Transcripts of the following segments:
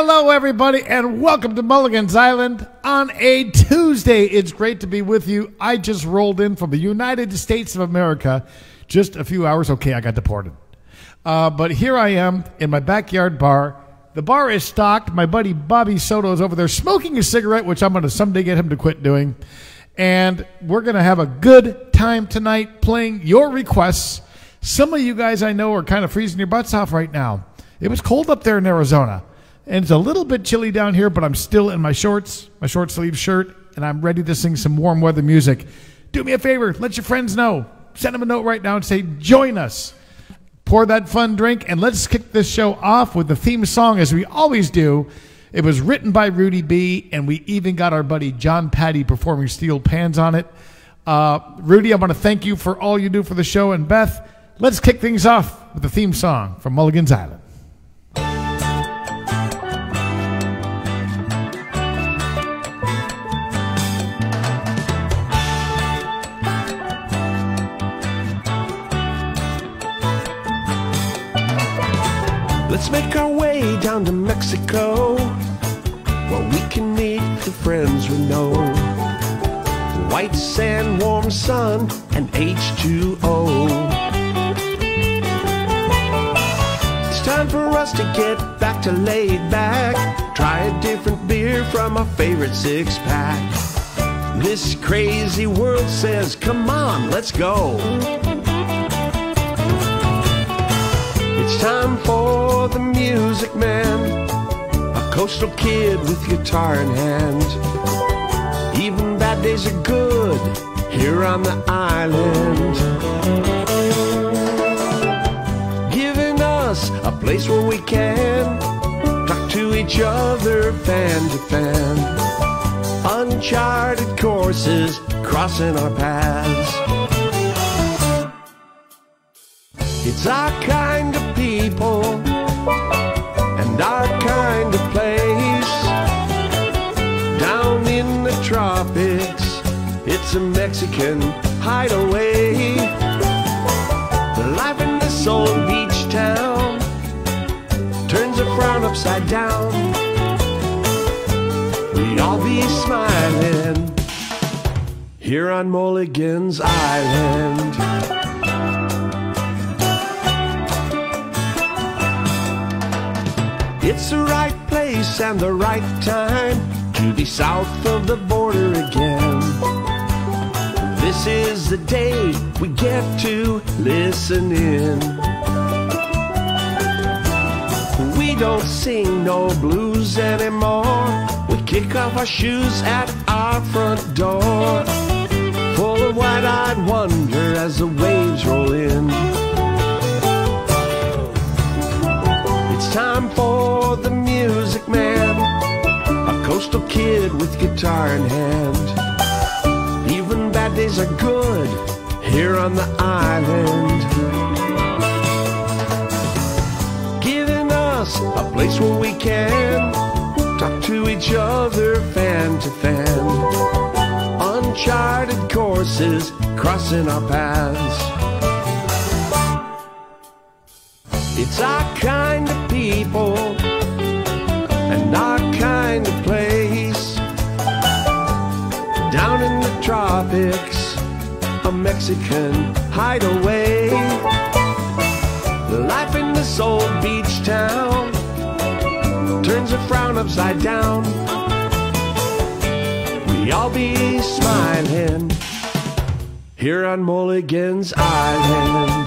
Hello, everybody, and welcome to Mulligan's Island on a Tuesday. It's great to be with you. I just rolled in from the United States of America just a few hours. Okay, I got deported. But here I am in my backyard bar. The bar is stocked. My buddy Bobby Soto is over there smoking a cigarette, which I'm going to someday get him to quit doing. And we're going to have a good time tonight playing your requests. Some of you guys I know are kind of freezing your butts off right now. It was cold up there in Arizona. And it's a little bit chilly down here, but I'm still in my shorts, my short sleeve shirt, and I'm ready to sing some warm weather music. Do me a favor, let your friends know. Send them a note right now and say, join us. Pour that fun drink, and let's kick this show off with the theme song, as we always do. It was written by Rudy B., and we even got our buddy John Patty performing Steel Pans on it. Rudy, I want to thank you for all you do for the show, and Beth, let's kick things off with the theme song from Mulligan's Island. Let's make our way down to Mexico, where we can meet the friends we know. White sand, warm sun, and H2O. It's time for us to get back to laid back. Try a different beer from our favorite six-pack. This crazy world says, come on, let's go. It's time for the music man, a coastal kid with guitar in hand. Even bad days are good here on the island, giving us a place where we can talk to each other fan to fan. Uncharted courses crossing our paths. It's our kind of people and our kind of place. Down in the tropics, it's a Mexican hideaway. The life in this old beach town turns a frown upside down. We all be smiling here on Mulligan's Island. It's the right place and the right time to be south of the border again. This is the day we get to listen in. We don't sing no blues anymore. We kick off our shoes at our front door, full of wide-eyed wonder as the waves roll in. It's time for the music man, a coastal kid with guitar in hand. Even bad days are good here on the island, giving us a place where we can talk to each other fan to fan. Uncharted courses crossing our paths. It's our kind of people and our kind of place. Down in the tropics, a Mexican hideaway. Life in this old beach town turns a frown upside down. We all be smiling here on Mulligan's Island.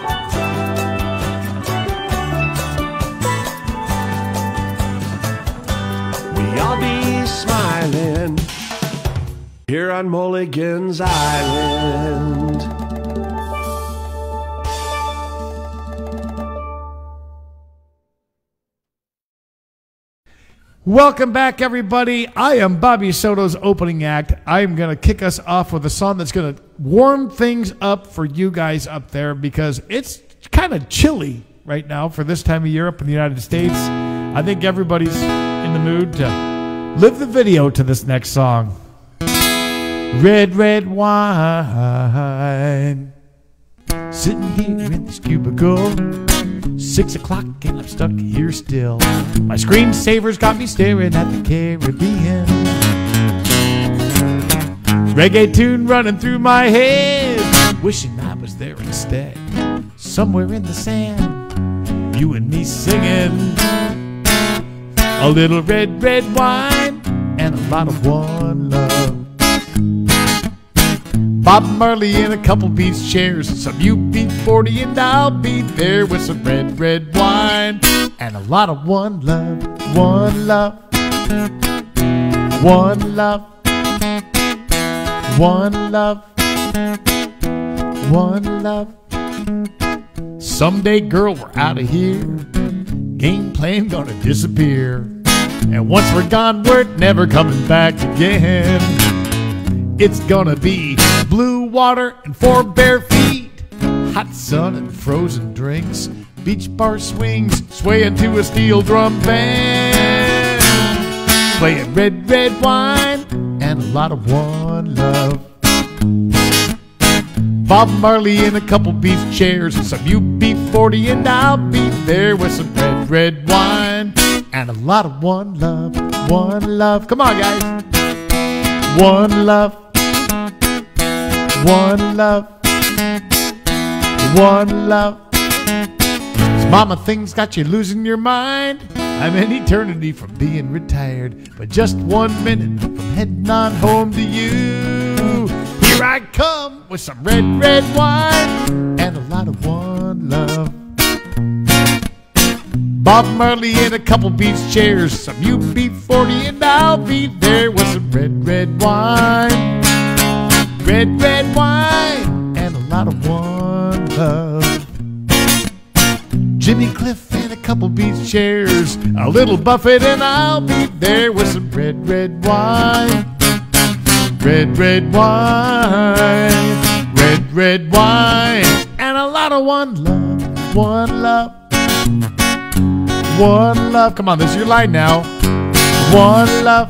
I'll be smiling here on Mulligan's Island. Welcome back, everybody. I am Bobby Soto's opening act. I am going to kick us off with a song that's going to warm things up for you guys up there, because it's kind of chilly right now for this time of year up in the United States. I think everybody's in the mood to live the video to this next song. Red, red wine, sitting here in this cubicle. 6 o'clock and I'm stuck here still. My screensaver's got me staring at the Caribbean. Reggae tune running through my head, wishing I was there instead. Somewhere in the sand, you and me singing. A little red, red wine and a lot of one love. Bob Marley in a couple beach chairs, some UB40 and I'll be there with some red, red wine and a lot of one love, one love, one love, one love, one love. Someday, girl, we're out of here. Game plan gonna disappear, and once we're gone, we're never coming back again. It's gonna be blue water and 4 bare feet, hot sun and frozen drinks, beach bar swings, swaying to a steel drum band, playing red, red wine and a lot of one love. Bob Marley in a couple beach chairs and some UB40 and I'll be there with some red, red wine and a lot of one love, one love. Come on, guys. One love, one love, one love. This mama thing's got you losing your mind. I'm an eternity from being retired, but just 1 minute from heading on home to you. Here I come with some red, red wine and a lot of one love. Bob Marley in a couple beach chairs, some UB40 and I'll be there with some red, red wine. Red, red wine and a lot of one love. Jimmy Cliff in a couple beach chairs, a little Buffett and I'll be there with some red, red wine. Red, red wine, red, red wine, and a lot of one love, one love, one love. Come on, this is your line now. One love,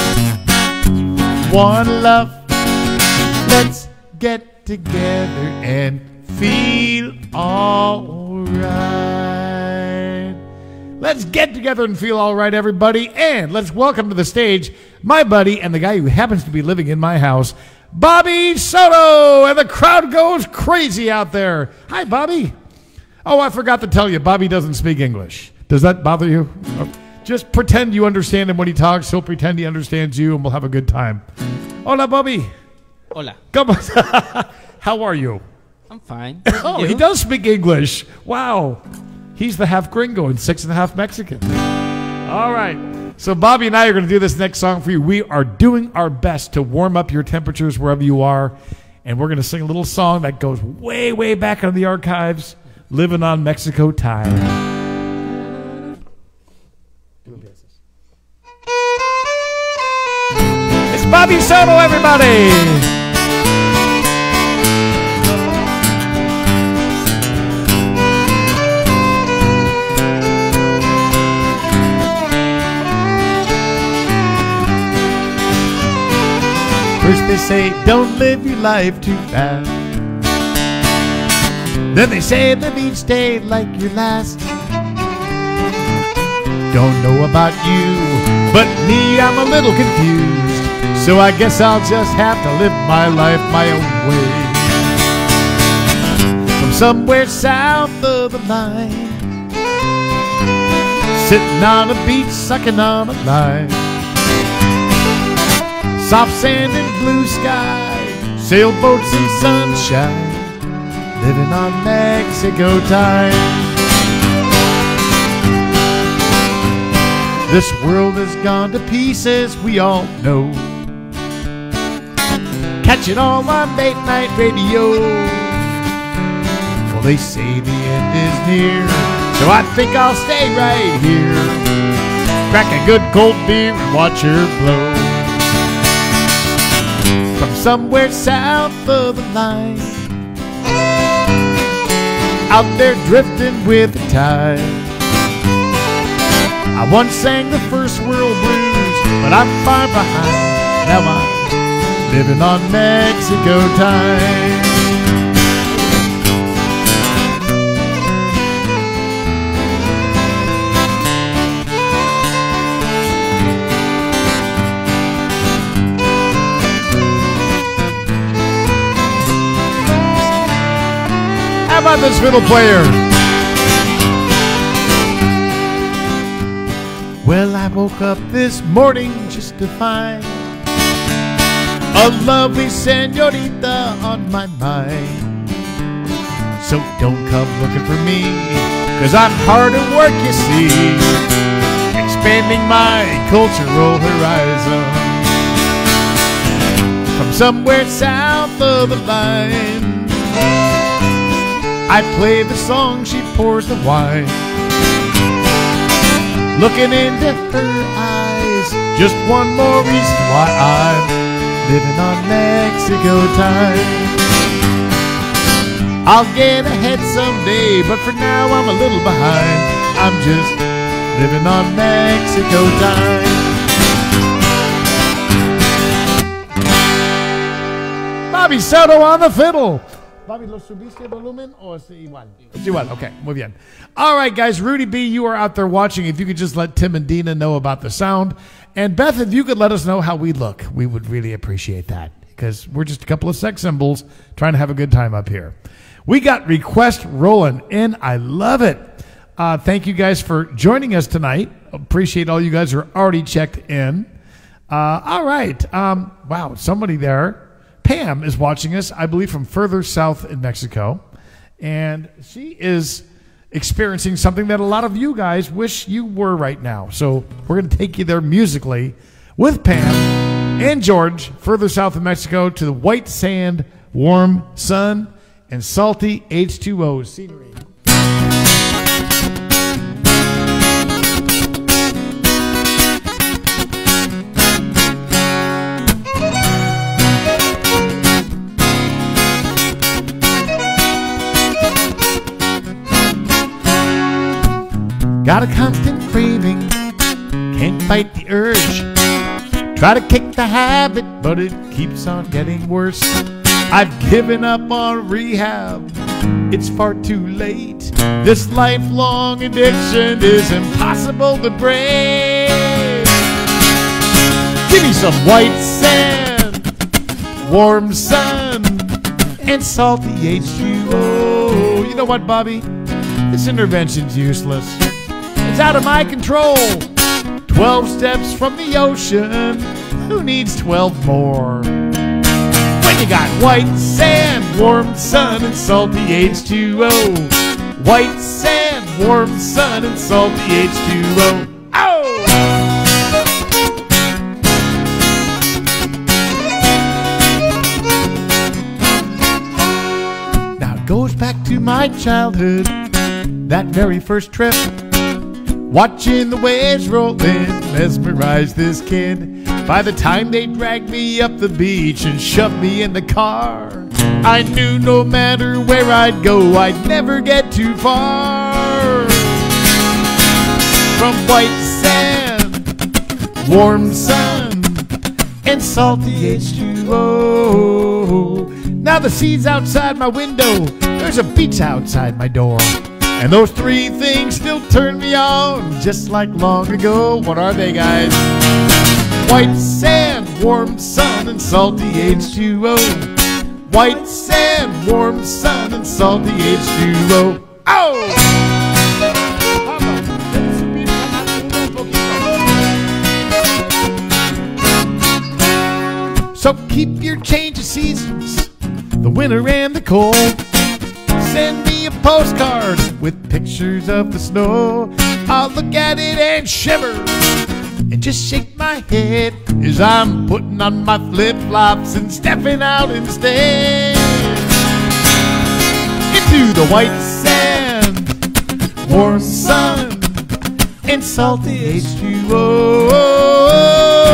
one love. Let's get together and feel alright. Let's get together and feel alright, everybody, and let's welcome to the stage my buddy and the guy who happens to be living in my house, Bobby Soto, and the crowd goes crazy out there. Hi, Bobby. Oh, I forgot to tell you, Bobby doesn't speak English. Does that bother you? Just pretend you understand him when he talks. He'll pretend he understands you, and we'll have a good time. Hola, Bobby. Hola. Come on. How are you? I'm fine. Oh, he does speak English. Wow. He's the half gringo and 6.5 Mexican. All right. So Bobby and I are going to do this next song for you. We are doing our best to warm up your temperatures wherever you are. And we're going to sing a little song that goes way, way back into the archives, Living on Mexico Time. It's Bobby Soto, everybody. First they say, don't live your life too fast. Then they say, live each day like your last. Don't know about you, but me, I'm a little confused. So I guess I'll just have to live my life my own way. From somewhere south of the line, sitting on a beach, sucking on a lime. Soft sand and blue sky, sailboats and sunshine, living on Mexico time. This world has gone to pieces, we all know. Catch it all on late night radio. Well, they say the end is near, so I think I'll stay right here. Crack a good cold beer and watch her blow. From somewhere south of the line, out there drifting with the tide. I once sang the first world blues, but I'm far behind. Now I'm living on Mexico time. famous fiddle player. Well, I woke up this morning just to find a lovely senorita on my mind. So don't come looking for me, 'cause I'm hard at work, you see, expanding my cultural horizon. From somewhere south of the line, I play the song, she pours the wine. Looking into her eyes, just one more reason why I'm living on Mexico time. I'll get ahead someday, but for now I'm a little behind. I'm just living on Mexico time. Bobby Soto on the fiddle. Bobby, ¿lo subiste el volumen o es igual? Es igual, okay, muy bien. All right, guys, Rudy B., you are out there watching. If you could just let Tim and Dina know about the sound. And Beth, if you could let us know how we look, we would really appreciate that, because we're just a couple of sex symbols trying to have a good time up here. We got request rolling in. I love it. Thank you guys for joining us tonight. Appreciate all you guys who are already checked in. All right. Wow, somebody there. Pam is watching us, I believe, from further south in Mexico. And she is experiencing something that a lot of you guys wish you were right now. So we're going to take you there musically with Pam and George, further south in Mexico, to the white sand, warm sun, and salty H2O scenery. Got a constant craving, can't fight the urge. Try to kick the habit, but it keeps on getting worse. I've given up on rehab, it's far too late. This lifelong addiction is impossible to break. Give me some white sand, warm sun, and salty H2O. You know what, Bobby? This intervention's useless. It's out of my control. 12 steps from the ocean, who needs 12 more? When you got white sand, warm sun, and salty H2O. White sand, warm sun, and salty H2O. Oh! Now it goes back to my childhood, that very first trip. Watching the waves roll in mesmerized this kid. By the time they dragged me up the beach and shoved me in the car, I knew no matter where I'd go, I'd never get too far. From white sand, warm sun, and salty H2O. Now the sea's outside my window, there's a beach outside my door. And those three things still turn me on, just like long ago. What are they, guys? White sand, warm sun, and salty H2O. White sand, warm sun, and salty H2O. Oh! So keep your change of seasons, the winter and the cold. Send me a postcard with pictures of the snow. I'll look at it and shiver and just shake my head as I'm putting on my flip-flops and stepping out instead into the white sand, warm sun, and salty H2O.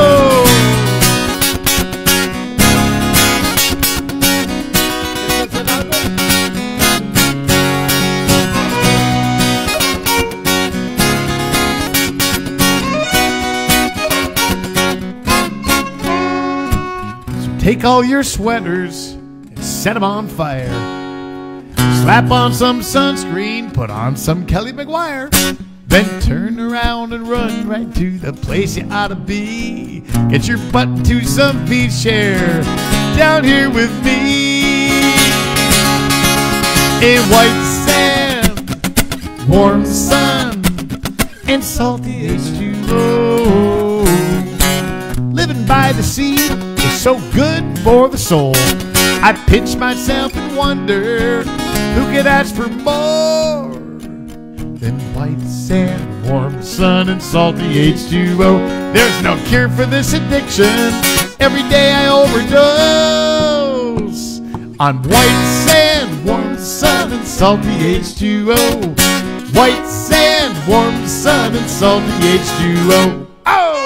Take all your sweaters and set them on fire. Slap on some sunscreen, put on some Kelly McGuire. Then turn around and run right to the place you ought to be. Get your butt into some beach chair down here with me. in white sand, warm sun, and salty H2O. Living by the sea is so good for the soul. I pinch myself and wonder who could ask for more than white sand, warm sun, and salty H2O. There's no cure for this addiction. Every day I overdose on white sand, warm sun, and salty H2O. White sand, warm sun, and salty H2O. Oh!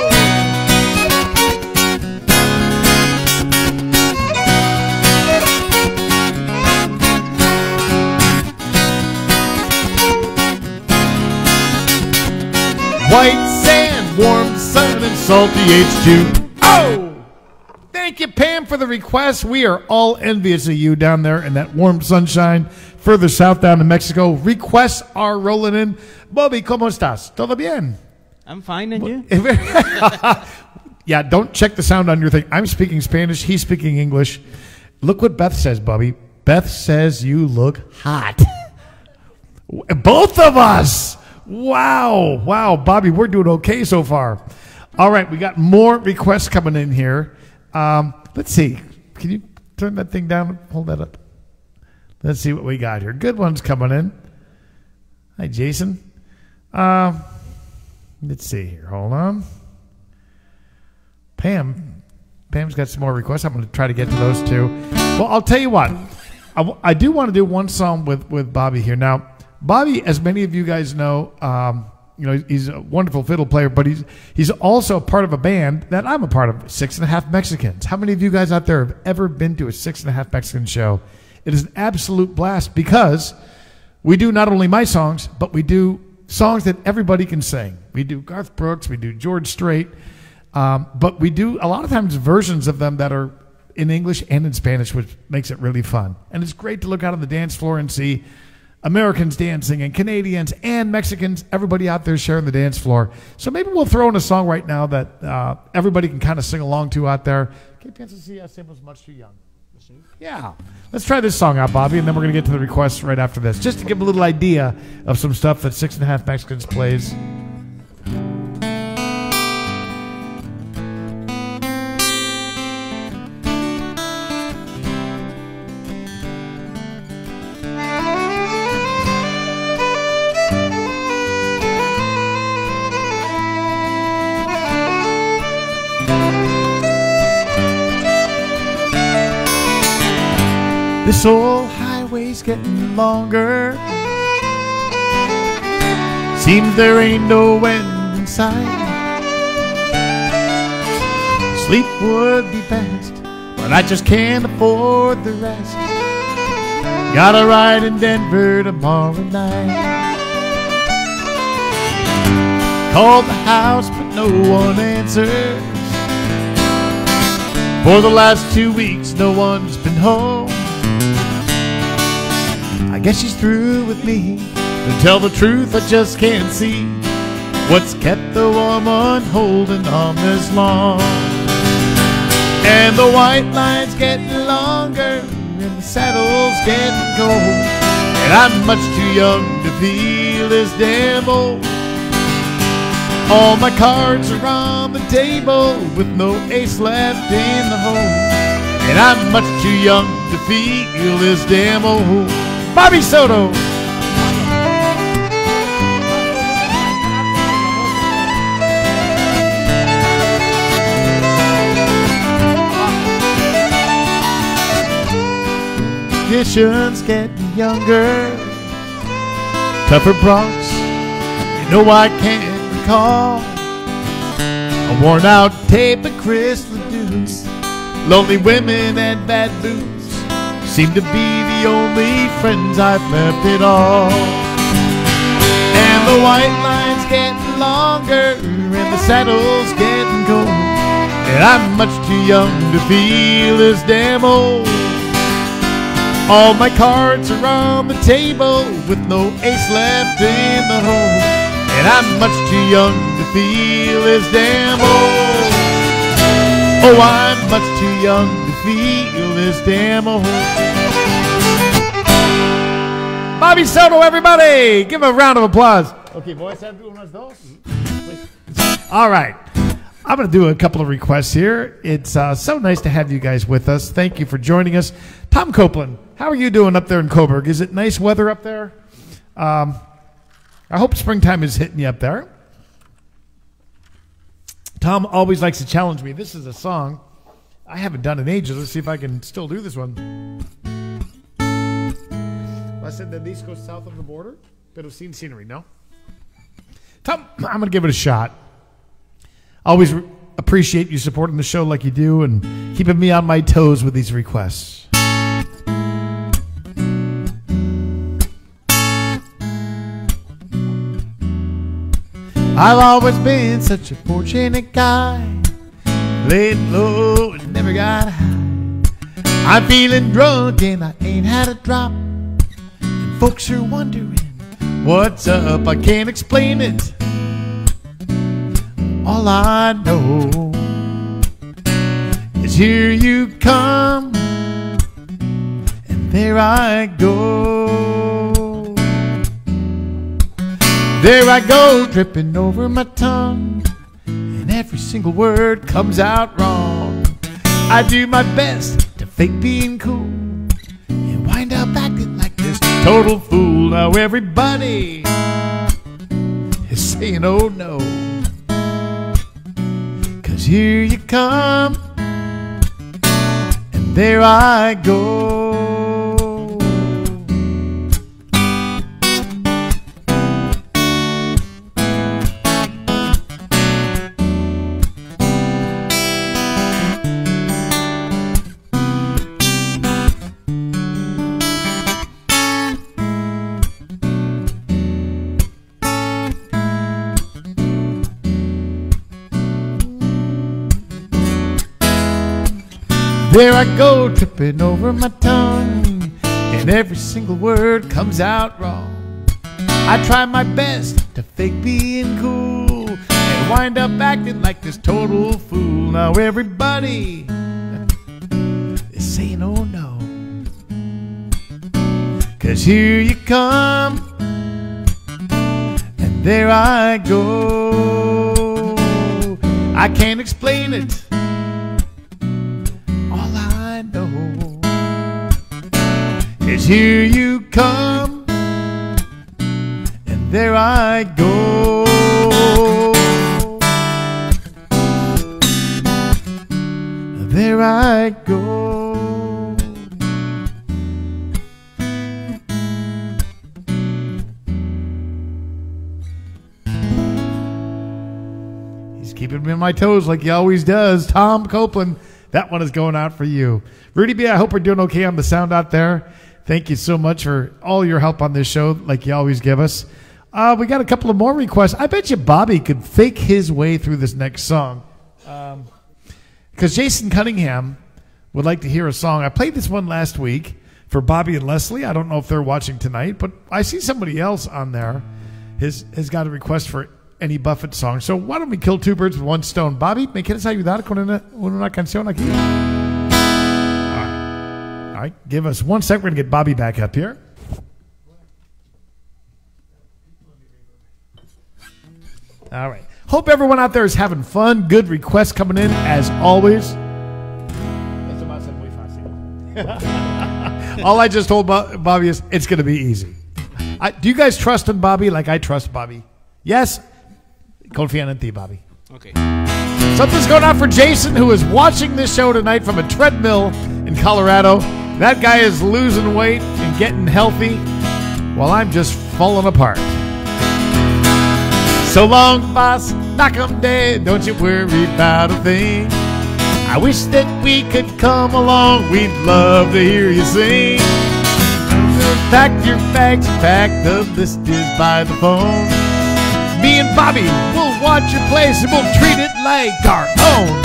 White sand, warm sun, and salty H2O. Thank you, Pam, for the request. We are all envious of you down there in that warm sunshine further south down in Mexico. Requests are rolling in. Bobby, ¿cómo estás? ¿Todo bien? I'm fine, and you? Yeah, don't check the sound on your thing. I'm speaking Spanish. He's speaking English. Look what Beth says, Bobby. Beth says you look hot. Both of us. Wow. Wow, Bobby, we're doing okay so far. All right, we got more requests coming in here. Let's see. Can you turn that thing down? Hold that up. Let's see what we got here. Good ones coming in. Hi, Jason. Let's see here. Hold on. Pam's got some more requests. I'm going to try to get to those too. Well, I'll tell you what. I do want to do one song with Bobby here. Now, Bobby, as many of you guys know, he's a wonderful fiddle player, but he's also a part of a band that I'm a part of, 6.5 Mexicans. How many of you guys out there have ever been to a 6.5 Mexican show? It is an absolute blast because we do not only my songs, but we do songs that everybody can sing. We do Garth Brooks, we do George Strait, but we do a lot of times versions of them that are in English and in Spanish, which makes it really fun. And it's great to look out on the dance floor and see Americans dancing and Canadians and Mexicans, everybody out there sharing the dance floor. So maybe we'll throw in a song right now that everybody can kind of sing along to out there. Que piensas si hacemos much too young? Yeah. Let's try this song out, Bobby, and then we're going to get to the requests right after this, just to give a little idea of some stuff that 6.5 Mexicans plays. This old highway's getting longer. Seems there ain't no end in sight. Sleep would be best, but I just can't afford the rest. Got a ride in Denver tomorrow night. Called the house, but no one answers. For the last 2 weeks, no one's been home. I guess she's through with me. To tell the truth, I just can't see what's kept the woman holding on this long. And the white line's getting longer, and the saddle's getting cold, and I'm much too young to feel this damn old. All my cards are on the table with no ace left in the hole, and I'm much too young to feel this damn old. Bobby Soto. Conditions getting younger, tougher broncs, you know I can't recall. A worn out tape of Chris LeDoux's lonely women and bad booze seem to be the only friends I've left at all. And the white line's getting longer, and the saddle's getting cold, and I'm much too young to feel this damn old. All my cards are on the table with no ace left in the hole, and I'm much too young to feel this damn old. Oh, I'm much too young to feel this damn old. Bobby Soto, everybody. Give him a round of applause. Okay, boys, have to do one of those. All right. I'm going to do a couple of requests here. It's so nice to have you guys with us. Thank you for joining us. Tom Copeland, how are you doing up there in Coburg? Is it nice weather up there? I hope springtime is hitting you up there. Tom always likes to challenge me. This is a song I haven't done in ages. Let's see if I can still do this one. I said that these go south of the border. Bit of scenery, no? Tom, I'm going to give it a shot. Always appreciate you supporting the show like you do and keeping me on my toes with these requests. I've always been such a fortunate guy, laid low and never got high. I'm feeling drunk and I ain't had a drop, and folks are wondering what's up. I can't explain it. All I know is here you come, and there I go. There I go, dripping over my tongue, and every single word comes out wrong. I do my best to fake being cool and wind up acting like this total fool. Now everybody is saying, oh no. Here you come, and there I go. There I go, tripping over my tongue, and every single word comes out wrong. I try my best to fake being cool and wind up acting like this total fool. Now everybody is saying, oh no, 'cause here you come, and there I go. I can't explain it. Is here you come, and there I go. There I go. He's keeping me on my toes like he always does. Tom Copeland, that one is going out for you. Rudy B, I hope we're doing okay on the sound out there. Thank you so much for all your help on this show, like you always give us. We got a couple of more requests. I bet you Bobby could fake his way through this next song. Because Jason Cunningham would like to hear a song. I played this one last week for Bobby and Leslie. I don't know if they're watching tonight, but I see somebody else on there has got a request for any Buffett song. So why don't we kill two birds with one stone? Bobby, me quieres ayudar con una canción aquí? All right, give us 1 sec. We're going to get Bobby back up here. All right. Hope everyone out there is having fun. Good requests coming in, as always. All I just told Bobby is it's going to be easy. Do you guys trust in Bobby like I trust Bobby? Yes? Confían en ti, Bobby. Okay. Something's going on for Jason, who is watching this show tonight from a treadmill in Colorado. That guy is losing weight and getting healthy while I'm just falling apart. So long, boss, knock 'em dead, don't you worry about a thing. I wish that we could come along, we'd love to hear you sing. Pack your bags, pack, the list is by the phone. Me and Bobby will watch your place and we'll treat it like our own.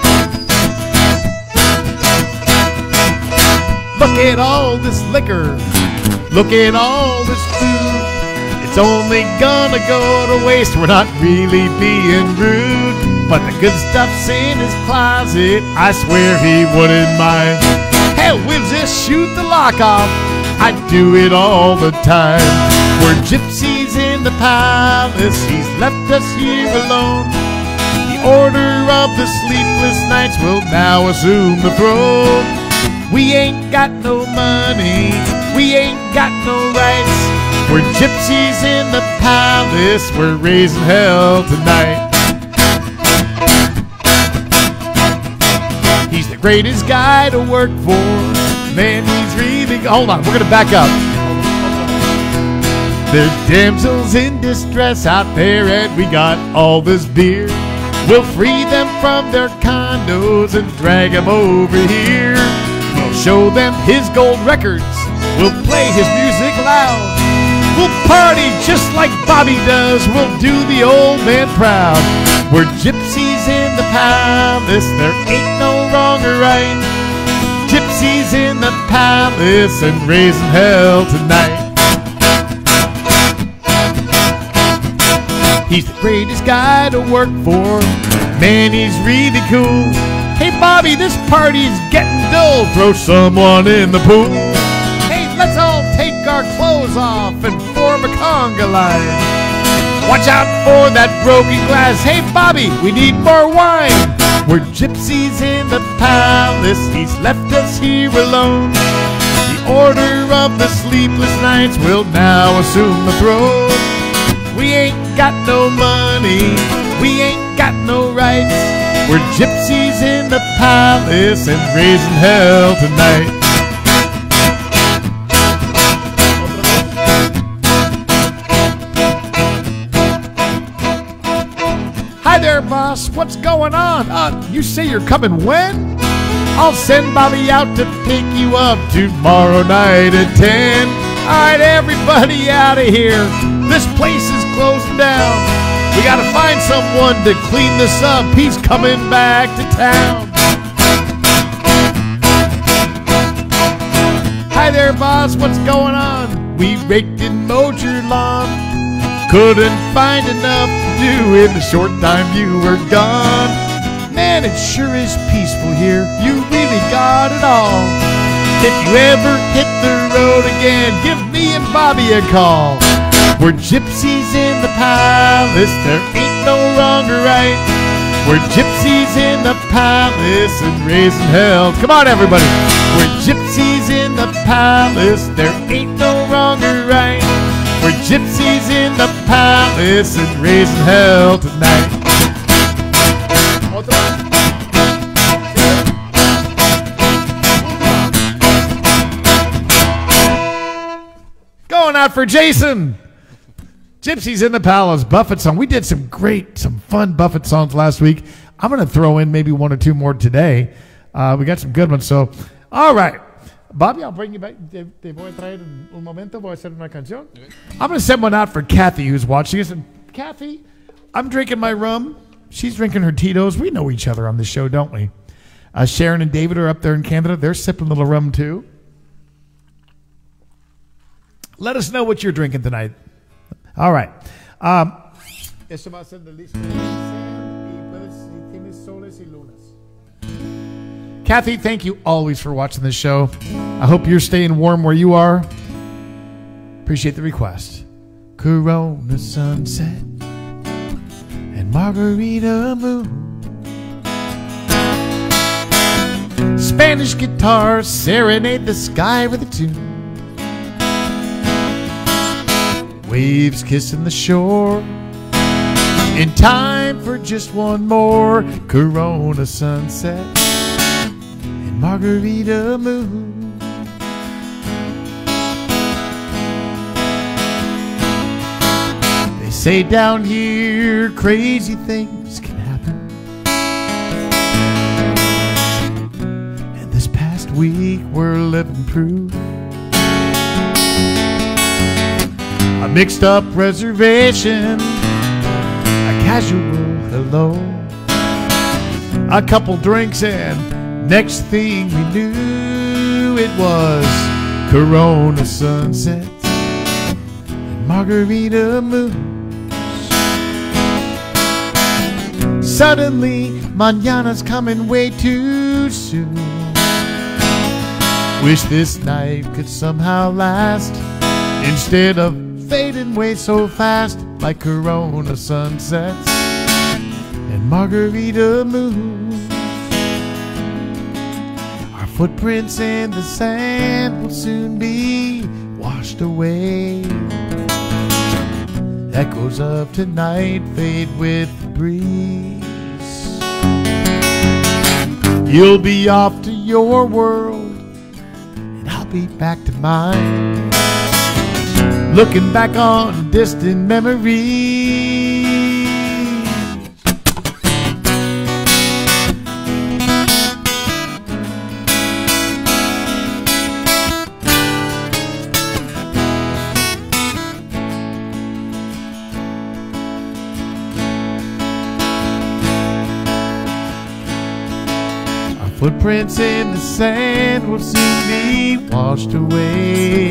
Look at all this liquor, look at all this food. It's only gonna go to waste, we're not really being rude. But the good stuff's in his closet, I swear he wouldn't mind. Hell, we'll just shoot the lock off I do it all the time. We're gypsies in the palace. He's left us here alone. The order of the sleepless nights will now assume the throne. We ain't got no money, we ain't got no rights. We're gypsies in the palace, we're raising hell tonight. He's the greatest guy to work for. Man, he's really... Hold on, we're gonna back up. There's damsels in distress out there and we got all this beer. We'll free them from their condos and drag them over here. We'll show them his gold records. We'll play his music loud. We'll party just like Bobby does. We'll do the old man proud. We're gypsies in the palace. There ain't no wrong or right. Gypsies in the palace and raising hell tonight. He's the greatest guy to work for. Man, he's really cool. Hey, Bobby, this party's getting dull. Throw someone in the pool. Hey, let's all take our clothes off and form a conga line. Watch out for that broken glass. Hey, Bobby, we need more wine. We're gypsies in the palace. He's left us here alone. The order of the sleepless nights will now assume the throne. We ain't got no money, we ain't got no rights. We're gypsies in the palace and raising hell tonight. Hi there, boss. What's going on? You say you're coming when? I'll send Bobby out to pick you up tomorrow night at 10. All right, everybody out of here. This place is closing down. We gotta find someone to clean this up. He's coming back to town. Hi there, boss. What's going on? We raked and mowed your lawn. Couldn't find enough to do in the short time you were gone. Man, it sure is peaceful here. You really got it all. If you ever hit the road again, give me and Bobby a call. We're gypsies in the palace, there ain't no wrong or right. We're gypsies in the palace and raising hell. Come on, everybody. We're gypsies in the palace, there ain't no wrong or right. We're gypsies in the palace and raising hell tonight. Going out for Jason. Gypsies in the Palace, Buffett song. We did some fun Buffett songs last week. I'm going to throw in maybe one or two more today. We got some good ones. So, all right. Bobby, I'll bring you back. Te voy a traer un momento. Voy a hacer una canción. I'm going to send one out for Kathy, who's watching us. And Kathy, I'm drinking my rum. She's drinking her Tito's. We know each other on this show, don't we? Sharon and David are up there in Canada. They're sipping a little rum, too. Let us know what you're drinking tonight. All right. Esto va a ser del disco. Kathy, thank you always for watching this show. I hope you're staying warm where you are. Appreciate the request. Corona sunset and margarita moon. Spanish guitars serenade the sky with a tune. Waves kissing the shore. In time for just one more Corona sunset and margarita moon. They say down here crazy things can happen. And this past week we're living proof. A mixed up reservation, a casual hello, a couple drinks, and next thing we knew it was Corona sunset and margarita moons. Suddenly, mañana's coming way too soon. Wish this night could somehow last instead of fading away so fast like Corona sunsets and margarita moons. Our footprints in the sand will soon be washed away. Echoes of tonight fade with the breeze. You'll be off to your world, and I'll be back to mine, looking back on distant memories. Footprints in the sand will soon be washed away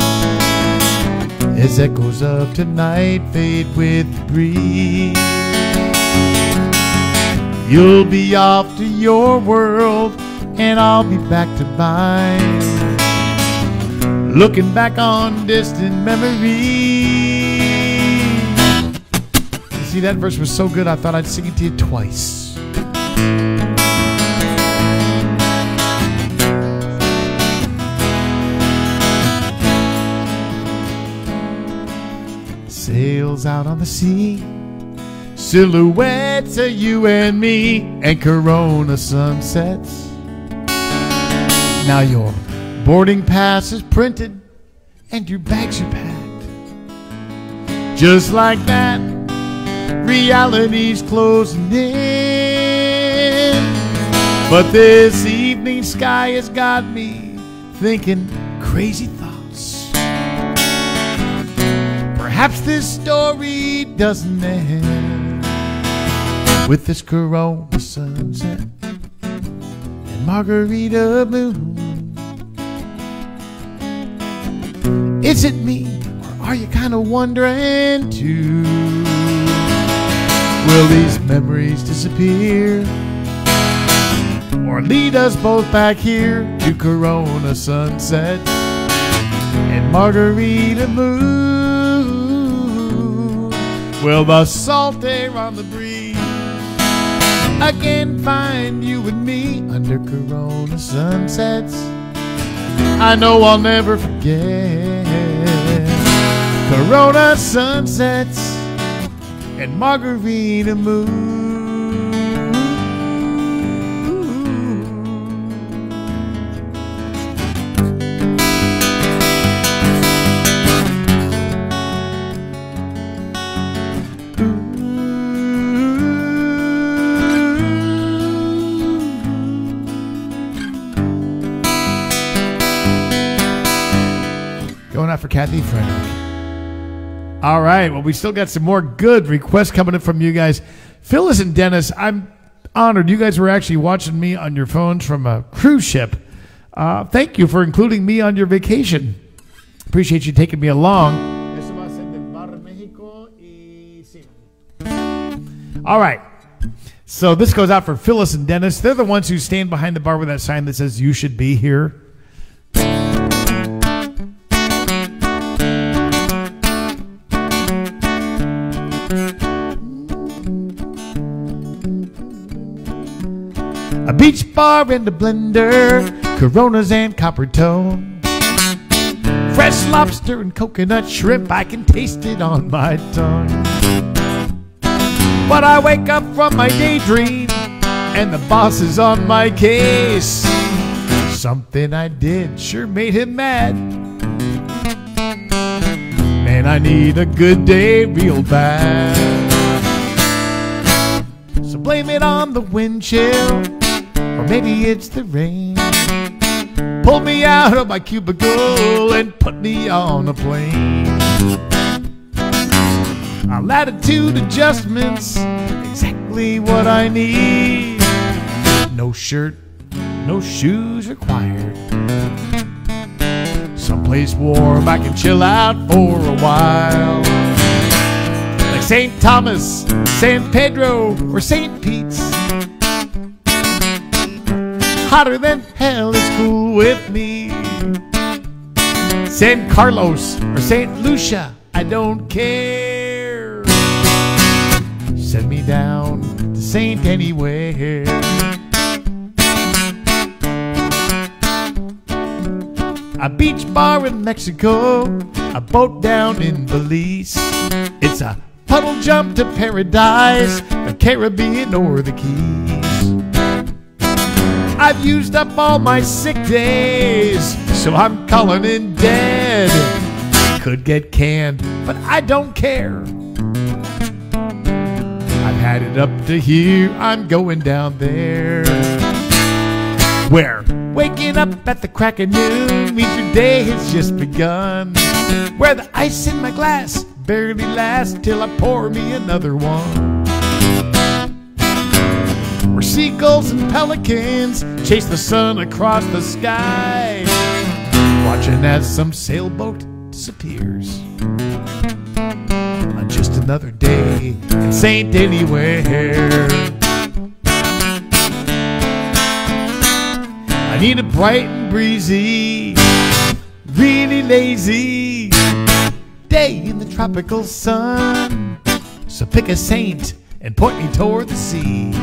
as echoes of tonight fade with the breeze. You'll be off to your world, and I'll be back to mine, looking back on distant memories. You see, that verse was so good I thought I'd sing it to you twice. Sails out on the sea, silhouettes of you and me, and Corona sunsets. Now your boarding pass is printed and your bags are packed. Just like that, reality's closing in. But this evening sky has got me thinking crazy thoughts. Perhaps this story doesn't end with this Corona sunset and margarita moon. Is it me, or are you kind of wondering too? Will these memories disappear, or lead us both back here to Corona sunset and margarita moon? Will the salt air on the breeze again find you and me under Corona sunsets? I know I'll never forget Corona sunsets and margarita moon. For Kathy Frederick. All right, well, we still got some more good requests coming in from you guys. Phyllis and Dennis, I'm honored. You guys were actually watching me on your phones from a cruise ship. Thank you for including me on your vacation. Appreciate you taking me along. All right, so this goes out for Phyllis and Dennis. They're the ones who stand behind the bar with that sign that says "You should be here." A beach bar and a blender, Coronas and copper tone, fresh lobster and coconut shrimp, I can taste it on my tongue. But I wake up from my daydream and the boss is on my case. Something I did sure made him mad. Man, I need a good day real bad. So blame it on the wind chill, or maybe it's the rain. Pull me out of my cubicle and put me on a plane. Our latitude adjustments, exactly what I need. No shirt, no shoes required. Someplace warm I can chill out for a while. Like St. Thomas, San Pedro, or St. Pete's. Hotter than hell is cool with me. San Carlos or St. Lucia, I don't care. Send me down to Saint Anywhere. A beach bar in Mexico, a boat down in Belize. It's a puddle jump to paradise, the Caribbean or the Keys. I've used up all my sick days, so I'm calling in dead. Could get canned, but I don't care. I've had it up to here, I'm going down there. Where waking up at the crack of noon means your day has just begun. Where the ice in my glass barely lasts till I pour me another one. Where seagulls and pelicans chase the sun across the sky, watching as some sailboat disappears on just another day in Saint Anywhere. I need a bright and breezy, really lazy day in the tropical sun. So pick a saint and point me toward the sea.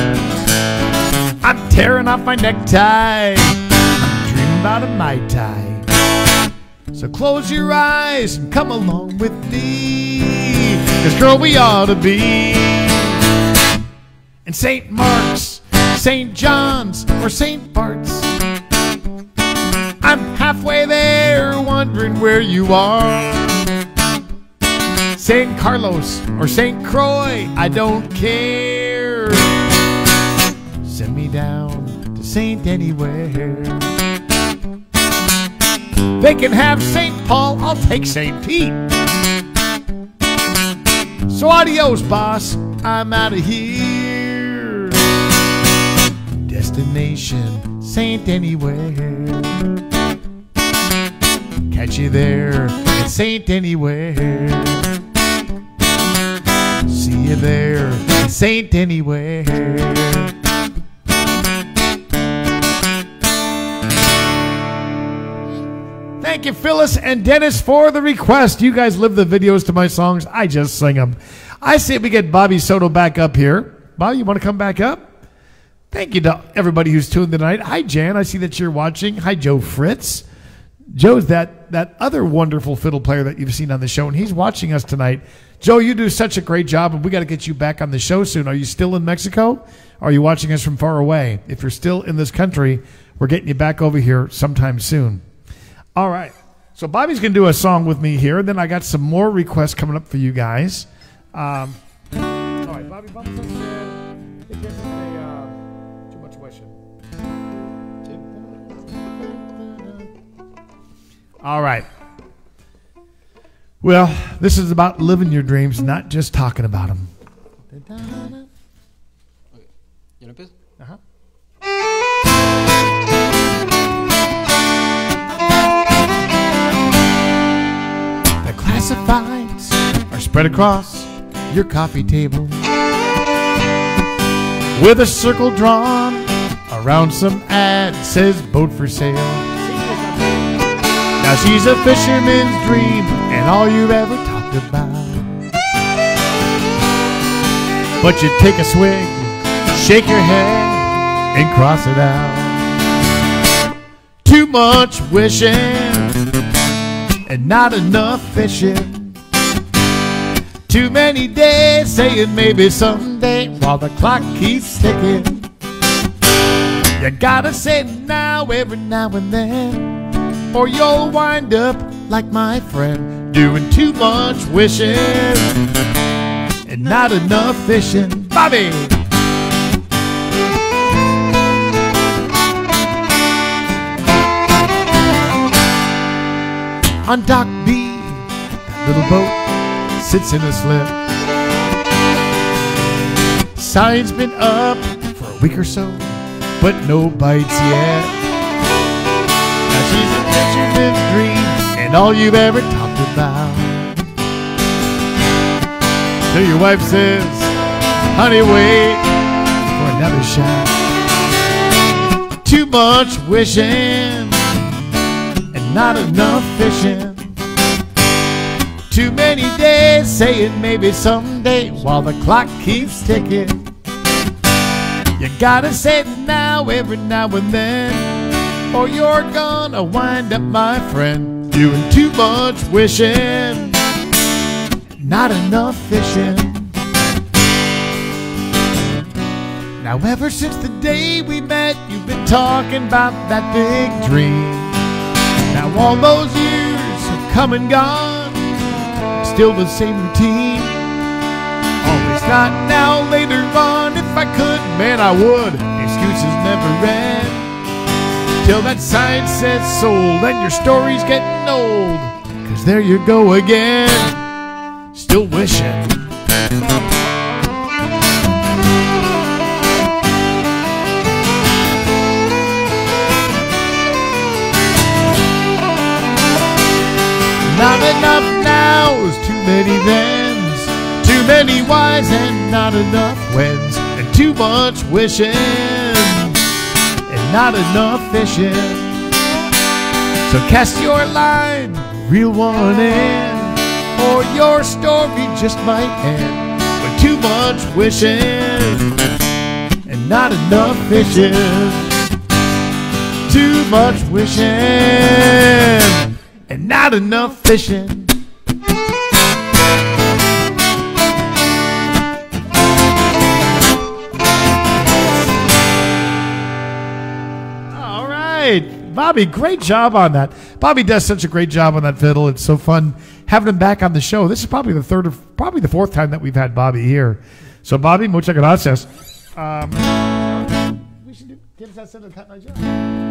I'm tearing off my necktie, I'm dreaming about a Mai Tai. So close your eyes and come along with me, 'cause girl, we ought to be in St. Mark's, St. John's, or St. Bart's. I'm halfway there, wondering where you are. St. Carlos or St. Croix, I don't care. Send me down to St. Anywhere. They can have St. Paul, I'll take St. Pete. So adios, boss, I'm out of here. Destination St. Anywhere. Catch you there at St. Anywhere. See you there at St. Anywhere. Thank you, Phyllis and Dennis, for the request. You guys live the videos to my songs. I just sing them. I say we get Bobby Soto back up here. Bobby, you want to come back up? Thank you to everybody who's tuned tonight. Hi, Jan. I see that you're watching. Hi, Joe Fritz. Joe's that other wonderful fiddle player that you've seen on the show, and he's watching us tonight. Joe, you do such a great job, and we got to get you back on the show soon. Are you still in Mexico? Or are you watching us from far away? If you're still in this country, we're getting you back over here sometime soon. All right. So Bobby's going to do a song with me here. Then I got some more requests coming up for you guys. All right, Bobby, Bobby said it gets too much wishing. All right. Well, this is about living your dreams, not just talking about them. Okay. ¿Ya no empiezo? Uh-huh. The classifieds are spread across your coffee table with a circle drawn around some ad says boat for sale. Now she's a fisherman's dream and all you've ever talked about. But you take a swig, shake your head, and cross it out. Too much wishing and not enough fishing. Too many days saying maybe someday while the clock keeps ticking. You gotta say it now every now and then, or you'll wind up like my friend, doing too much wishing and not enough fishing. Bobby! On Dock B, that little boat sits in a slip. Sign's been up for a week or so, but no bites yet. Now she's a fisherman's dream and all you've ever talked about. So your wife says, honey, wait for another shot. Too much wishing and not enough fishing. Too many days saying maybe someday while the clock keeps ticking. You gotta say it now, every now and then, or you're gonna wind up, my friend, doing too much wishing, not enough fishing. Now ever since the day we met, you've been talking about that big dream. Now all those years have come and gone, still the same routine. Always not now, later on. If I could, man, I would. Excuses never end till that sign says sold and your story's getting old. 'Cause there you go again, still wishing. Not enough nows, too many thens, too many whys and not enough whens, and too much wishing and not enough fishing. So cast your line, reel one in, or your story just might end with too much wishing and not enough fishing. Too much wishing and not enough fishing. All right, Bobby, great job on that. Bobby does such a great job on that fiddle. It's so fun having him back on the show. This is probably the third or probably the fourth time that we've had Bobby here. So, Bobby, muchas gracias. We should do. ¿Quieres hacer el cut my job?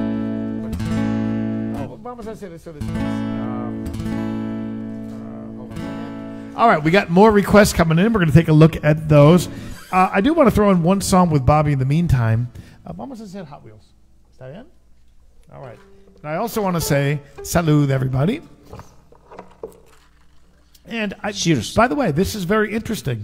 Vamos a hacer eso después. Hold on a second. All right, we got more requests coming in. We're going to take a look at those. I do want to throw in one song with Bobby in the meantime. Vamos a hacer Hot Wheels. ¿Está bien? All right. And I also want to say salud, everybody. And cheers. By the way, this is very interesting.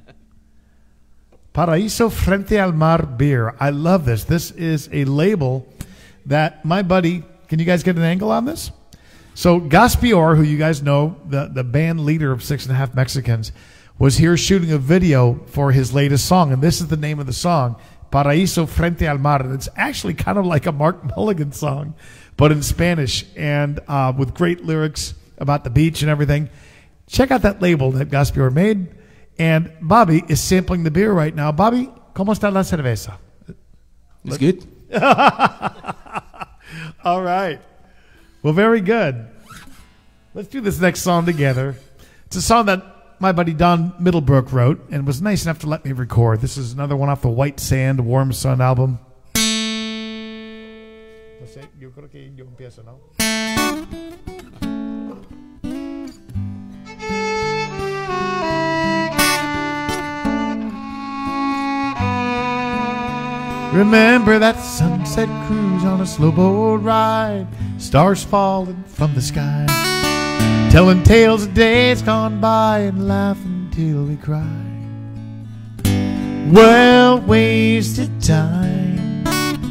Paraíso Frente al Mar beer. I love this. This is a label that my buddy. Can you guys get an angle on this? So Gaspior, who you guys know, the band leader of 6.5 Mexicans, was here shooting a video for his latest song. And this is the name of the song, Paraíso Frente al Mar. And it's actually kind of like a Mark Mulligan song, but in Spanish and with great lyrics about the beach and everything. Check out that label that Gaspior made. And Bobby is sampling the beer right now. Bobby, ¿cómo está la cerveza? It's good. All right. Well, very good. Let's do this next song together. It's a song that my buddy Don Middlebrook wrote and was nice enough to let me record. This is another one off the White Sand, Warm Sun album. No sé, yo creo que yo empiezo, ¿no? Remember that sunset cruise on a slow boat ride, stars falling from the sky, telling tales of days gone by and laughing till we cry. Well, wasted time.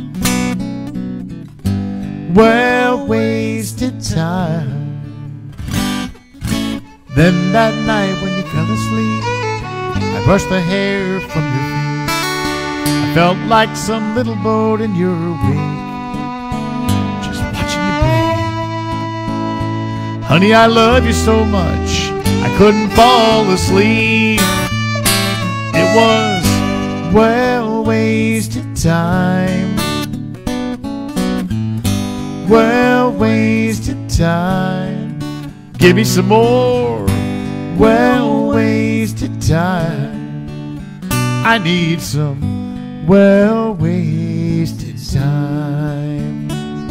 Well, wasted time. Then that night when you fell asleep, I brushed the hair from your feet. Felt like some little boat in your wake, just watching you play. Honey, I love you so much, I couldn't fall asleep. It was well wasted time. Well wasted time. Give me some more well wasted time. I need some well wasted time.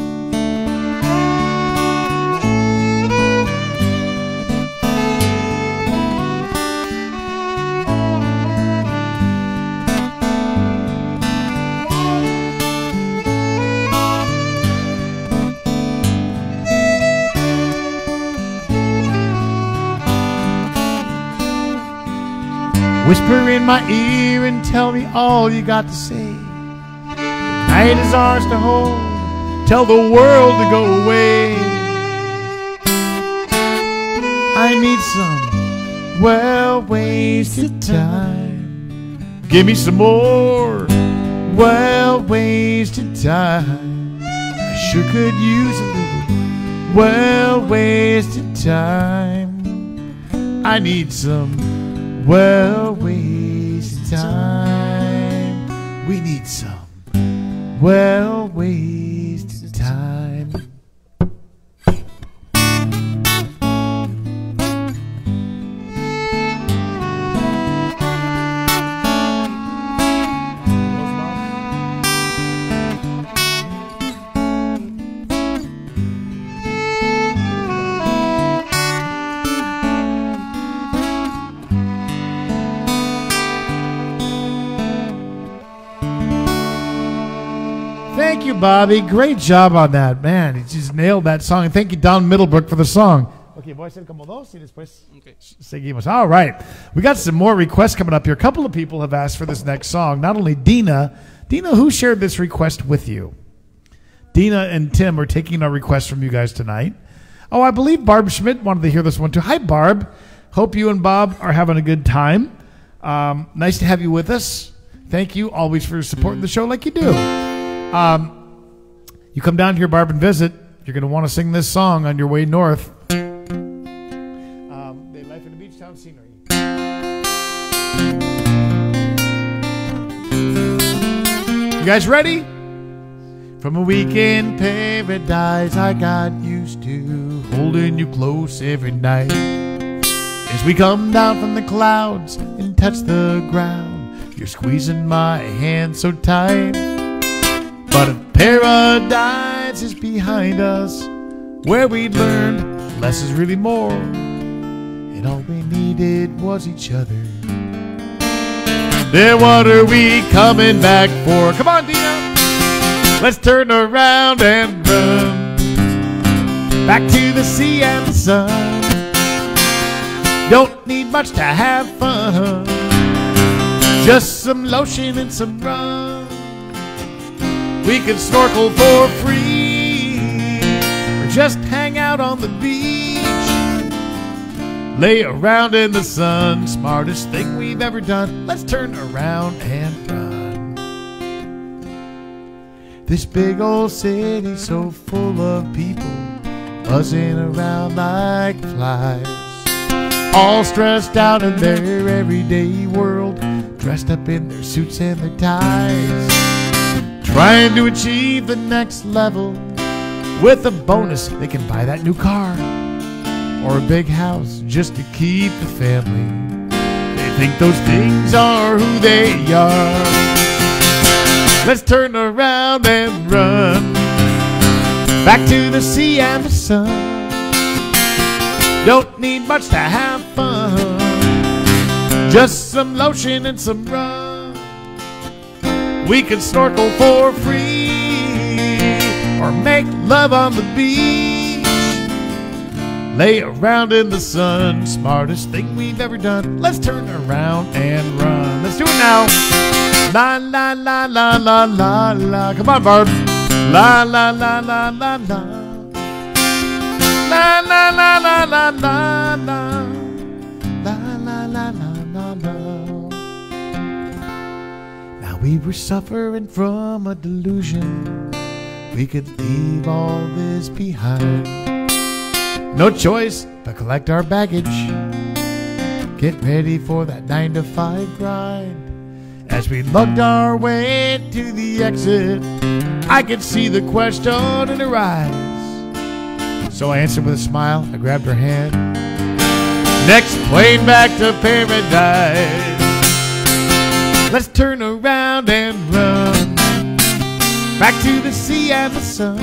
Whisper in my ear and tell me all you got to say. The night is ours to hold, tell the world to go away. I need some well-wasted time. Give me some more well-wasted time. I sure could use a little well-wasted time. I need some well-wasted time. We need some well-wasted time. Thank you, Bobby. Great job on that, man. He just nailed that song. And thank you, Don Middlebrook, for the song. Okay, voy a hacer como dos y después seguimos. All right. We got some more requests coming up here. A couple of people have asked for this next song. Not only Dina. Dina, who shared this request with you? Dina and Tim are taking our requests from you guys tonight. Oh, I believe Barb Schmidt wanted to hear this one too. Hi, Barb. Hope you and Bob are having a good time. Nice to have you with us. Thank you always for supporting the show like you do. You come down here, Barb, and visit. You're going to want to sing this song on your way north. The Life in the Beach Town Scenery. You guys ready? From a week in paradise, I got used to holding you close every night. As we come down from the clouds and touch the ground, you're squeezing my hand so tight. But if paradise is behind us, where we'd learned less is really more, and all we needed was each other, then what are we coming back for? Come on, Dina! Let's turn around and run back to the sea and the sun. Don't need much to have fun, just some lotion and some rum. We could snorkel for free, or just hang out on the beach, lay around in the sun. Smartest thing we've ever done. Let's turn around and run. This big old city so full of people, buzzing around like flies, all stressed out in their everyday world, dressed up in their suits and their ties, trying to achieve the next level. With a bonus, they can buy that new car or a big house just to keep the family. They think those things are who they are. Let's turn around and run back to the sea and the sun. Don't need much to have fun, just some lotion and some rum. We can snorkel for free, or make love on the beach, lay around in the sun. Smartest thing we've ever done. Let's turn around and run. Let's do it now. La la la la la la la. Come on, Barb. La la la la la la. La la la la la la la. La la la la la la. We were suffering from a delusion. We could leave all this behind. No choice but collect our baggage, get ready for that 9-to-5 grind. As we lugged our way to the exit, I could see the question in her eyes. So I answered with a smile. I grabbed her hand. Next plane back to paradise. Let's turn around and run back to the sea and the sun.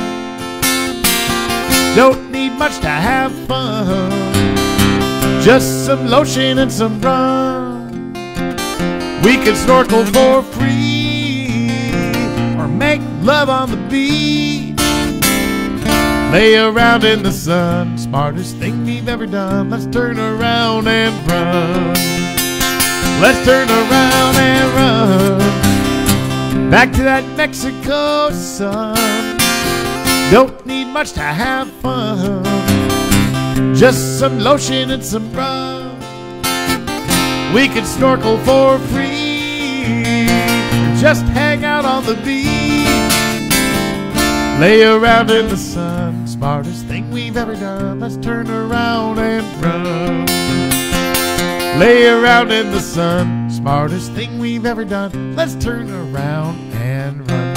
Don't need much to have fun, just some lotion and some rum. We can snorkel for free, or make love on the beach, lay around in the sun. Smartest thing we've ever done. Let's turn around and run. Let's turn around and run back to that Mexico sun. Don't need much to have fun, just some lotion and some rum. We could snorkel for free, just hang out on the beach, lay around in the sun. Smartest thing we've ever done. Let's turn around and run. Lay around in the sun. Smartest thing we've ever done. Let's turn around and run.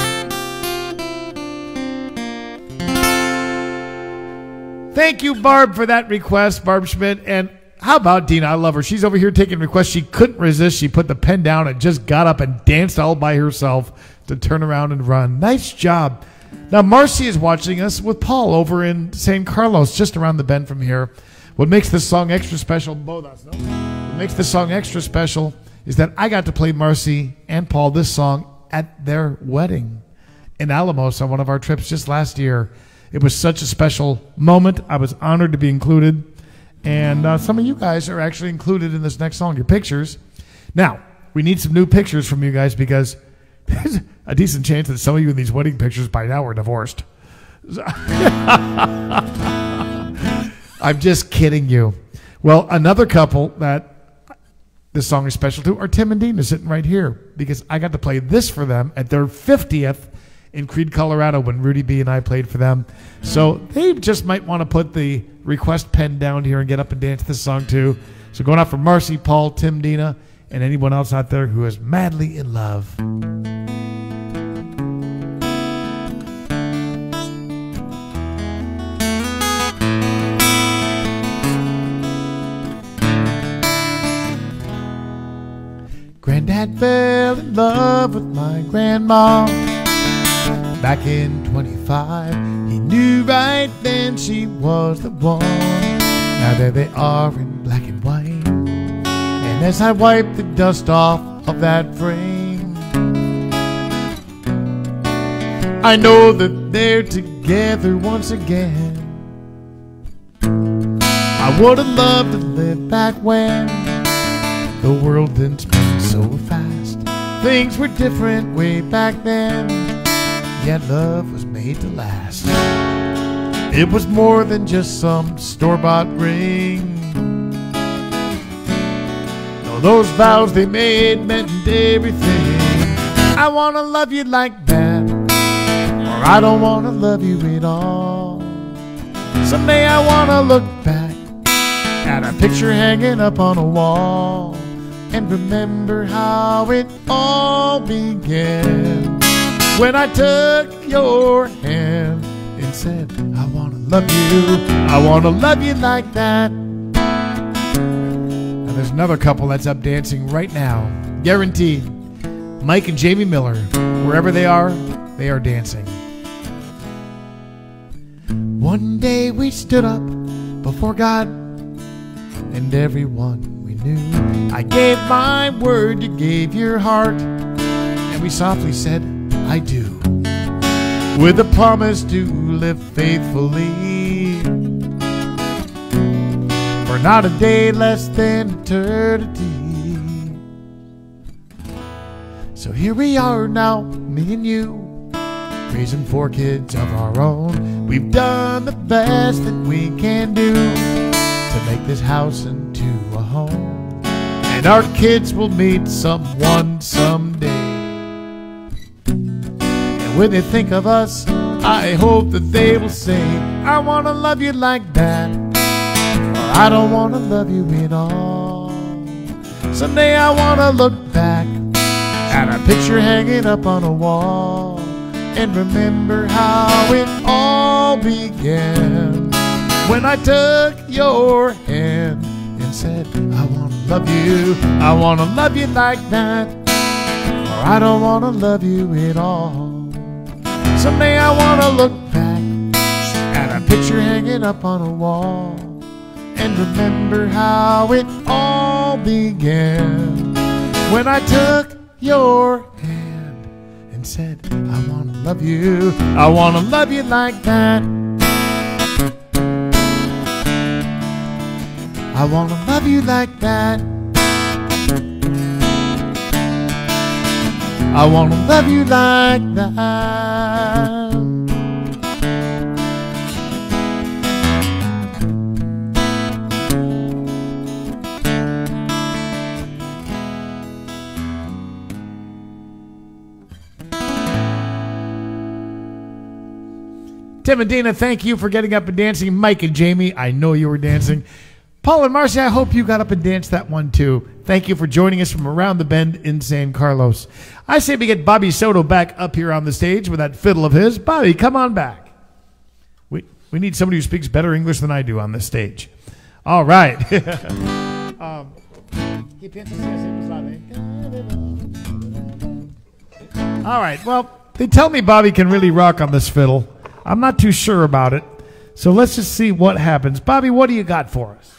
Thank you, Barb, for that request, Barb Schmidt. And how about Dina? I love her. She's over here taking requests. She couldn't resist. She put the pen down and just got up and danced all by herself to turn around and run. Nice job. Now, Marcy is watching us with Paul over in San Carlos, just around the bend from here. What makes this song extra special, Bodas, no? What makes this song extra special is that I got to play Marcy and Paul this song at their wedding in Alamos on one of our trips just last year. It was such a special moment. I was honored to be included. And some of you guys are actually included in this next song, your pictures. Now, we need some new pictures from you guys because there's a decent chance that some of you in these wedding pictures by now are divorced. I'm just kidding you. Well, another couple that this song is special to are Tim and Dina sitting right here because I got to play this for them at their 50th in Creed, Colorado when Rudy B and I played for them. So they just might want to put the request pen down here and get up and dance this song too. So going out for Marcy, Paul, Tim, Dina, and anyone else out there who is madly in love. Granddad fell in love with my grandma back in 25. He knew right then she was the one. Now there they are in black and white. And as I wipe the dust off of that frame, I know that they're together once again. I would have loved to live back when the world didn't spin so fast. Things were different way back then, yet love was made to last. It was more than just some store-bought ring. No, those vows they made meant everything. I wanna love you like that, or I don't wanna love you at all. Someday I wanna look back at a picture hanging up on a wall and remember how it all began, when I took your hand and said, I wanna love you, I wanna love you like that. Now there's another couple that's up dancing right now, guaranteed. Mike and Jamie Miller, wherever they are dancing. One day we stood up before God and everyone we knew. I gave my word, you gave your heart, and we softly said, I do, with a promise to live faithfully for not a day less than eternity. So here we are now, me and you, raising 4 kids of our own. We've done the best that we can do to make this house into a home, and our kids will meet someone someday. When they think of us, I hope that they will say, I wanna love you like that, or I don't wanna love you at all. Someday I wanna look back at a picture hanging up on a wall and remember how it all began, when I took your hand and said, I wanna love you like that, or I don't wanna love you at all. Someday I wanna look back at a picture hanging up on a wall and remember how it all began, when I took your hand and said, I wanna love you like that. I wanna love you like that. I wanna love you like that. Tim and Dana, thank you for getting up and dancing. Mike and Jamie, I know you were dancing. Paul and Marcy, I hope you got up and danced that one too. Thank you for joining us from around the bend in San Carlos. I say we get Bobby Soto back up here on the stage with that fiddle of his. Bobby, come on back. We need somebody who speaks better English than I do on this stage. All right. All right, well, they tell me Bobby can really rock on this fiddle. I'm not too sure about it. So let's just see what happens. Bobby, what do you got for us?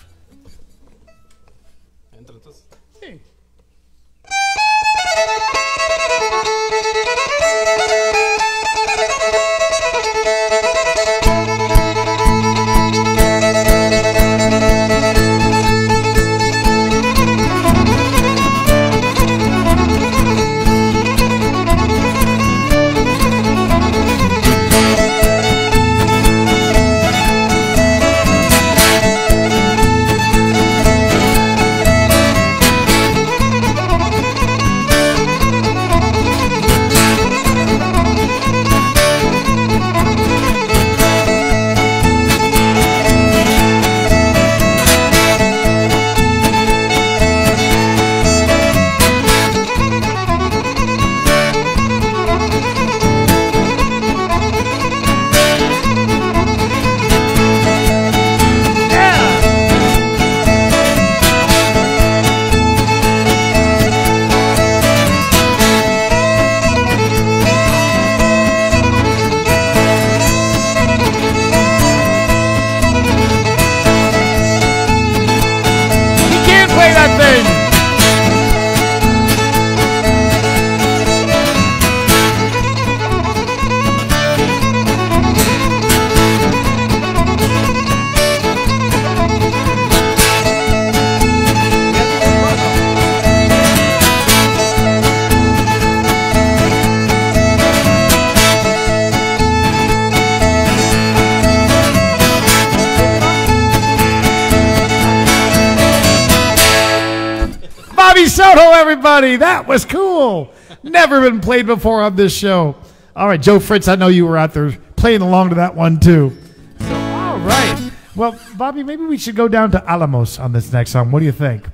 Bobby Soto, everybody. That was cool. Never been played before on this show. All right, Joe Fritz, I know you were out there playing along to that one, too. So, all right. Well, Bobby, maybe we should go down to Alamos on this next song. What do you think?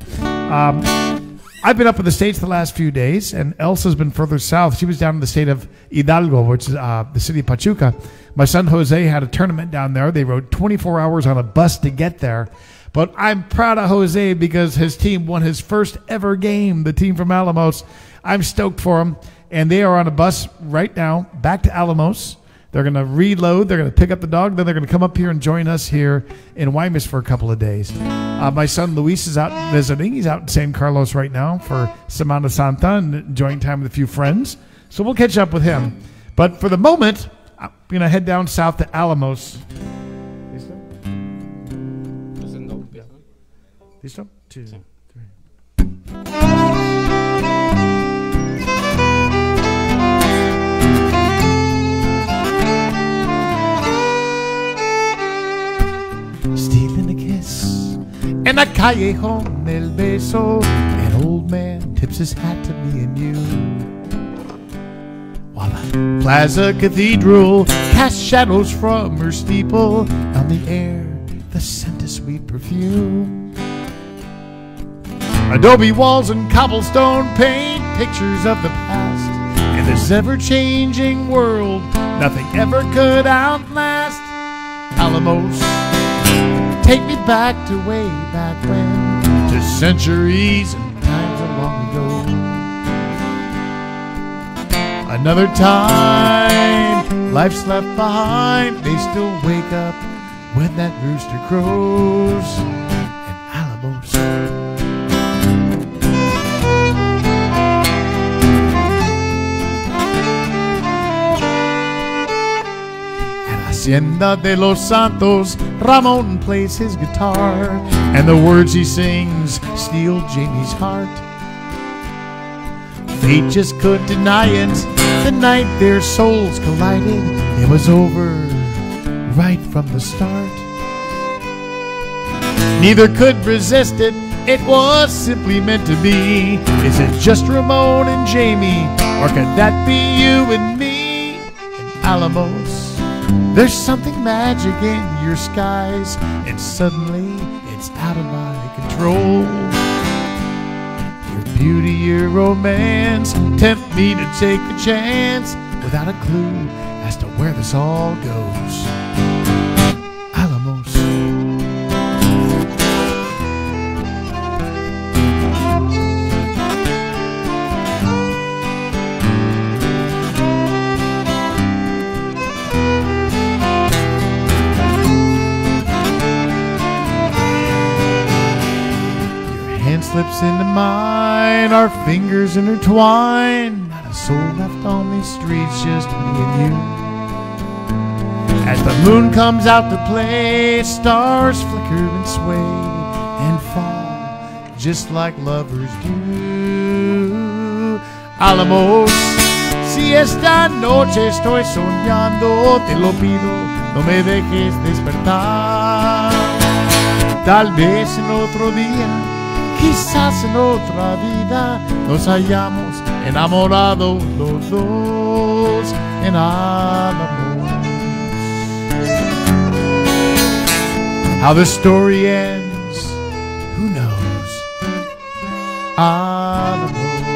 I've been up in the States the last few days, and Elsa's been further south. She was down in the state of Hidalgo, which is the city of Pachuca. My son Jose had a tournament down there. They rode 24 hours on a bus to get there. But I'm proud of Jose because his team won his first ever game, the team from Alamos. I'm stoked for him. And they are on a bus right now back to Alamos. They're going to reload. They're going to pick up the dog. Then they're going to come up here and join us here in Guaymas for a couple of days. My son Luis is out visiting. He's out in San Carlos right now for Semana Santa and enjoying time with a few friends. So we'll catch up with him. But for the moment, I'm going to head down south to Alamos. ¿Listo? 2, 3. Stealing a kiss in a callejón del beso. An old man tips his hat to me and you. While a Plaza Cathedral casts shadows from her steeple. On the air, the scent of sweet perfume. Adobe walls and cobblestone paint pictures of the past. In this ever-changing world, nothing ever could outlast Alamos. Take me back to way back when, to centuries and times long ago. Another time, life's left behind. They still wake up when that rooster crows in Alamos. Hacienda de los Santos, Ramon plays his guitar, and the words he sings steal Jamie's heart. Fate just couldn't deny it. The night their souls collided, it was over right from the start. Neither could resist it, it was simply meant to be. Is it just Ramon and Jamie, or could that be you and me in Alamos? There's something magic in your skies, and suddenly it's out of my control. Your beauty, your romance tempt me to take a chance without a clue as to where this all goes. Alamos. Slips into mine, our fingers intertwine. Not a soul left on these streets, just me and you. As the moon comes out to play, stars flicker and sway and fall, just like lovers do. Alamos, si esta noche estoy soñando, te lo pido, no me dejes despertar. Tal vez en otro día, quizás en otra vida, nos hayamos enamorado los dos en Alamos. How the story ends, who knows? Alamos.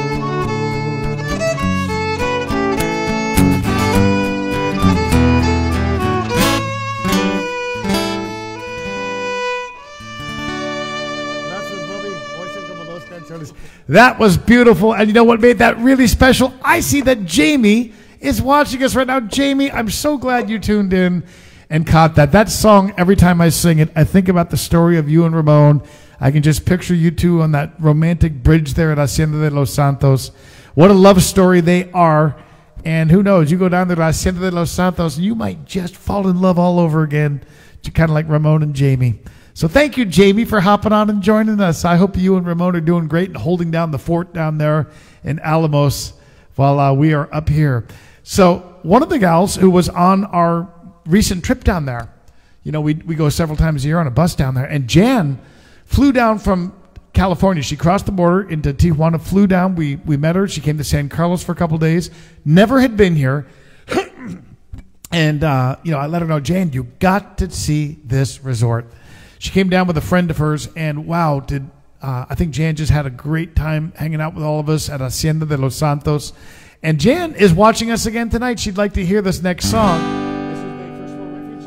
That was beautiful, and you know what made that really special? I see that Jamie is watching us right now. Jamie, I'm so glad you tuned in and caught that. That song, every time I sing it, I think about the story of you and Ramon. I can just picture you two on that romantic bridge there at Hacienda de los Santos. What a love story they are, and who knows, you go down to Hacienda de los Santos, and you might just fall in love all over again, kind of like Ramon and Jamie. So thank you, Jamie, for hopping on and joining us. I hope you and Ramon are doing great and holding down the fort down there in Alamos while we are up here. So one of the gals who was on our recent trip down there, you know, we go several times a year on a bus down there, and Jan flew down from California. She crossed the border into Tijuana, flew down. We met her. She came to San Carlos for a couple of days. Never had been here. And, you know, I let her know, Jan, you got to see this resort. She came down with a friend of hers, and wow, I think Jan just had a great time hanging out with all of us at Hacienda de los Santos. And Jan is watching us again tonight. She'd like to hear this next song. This is the First World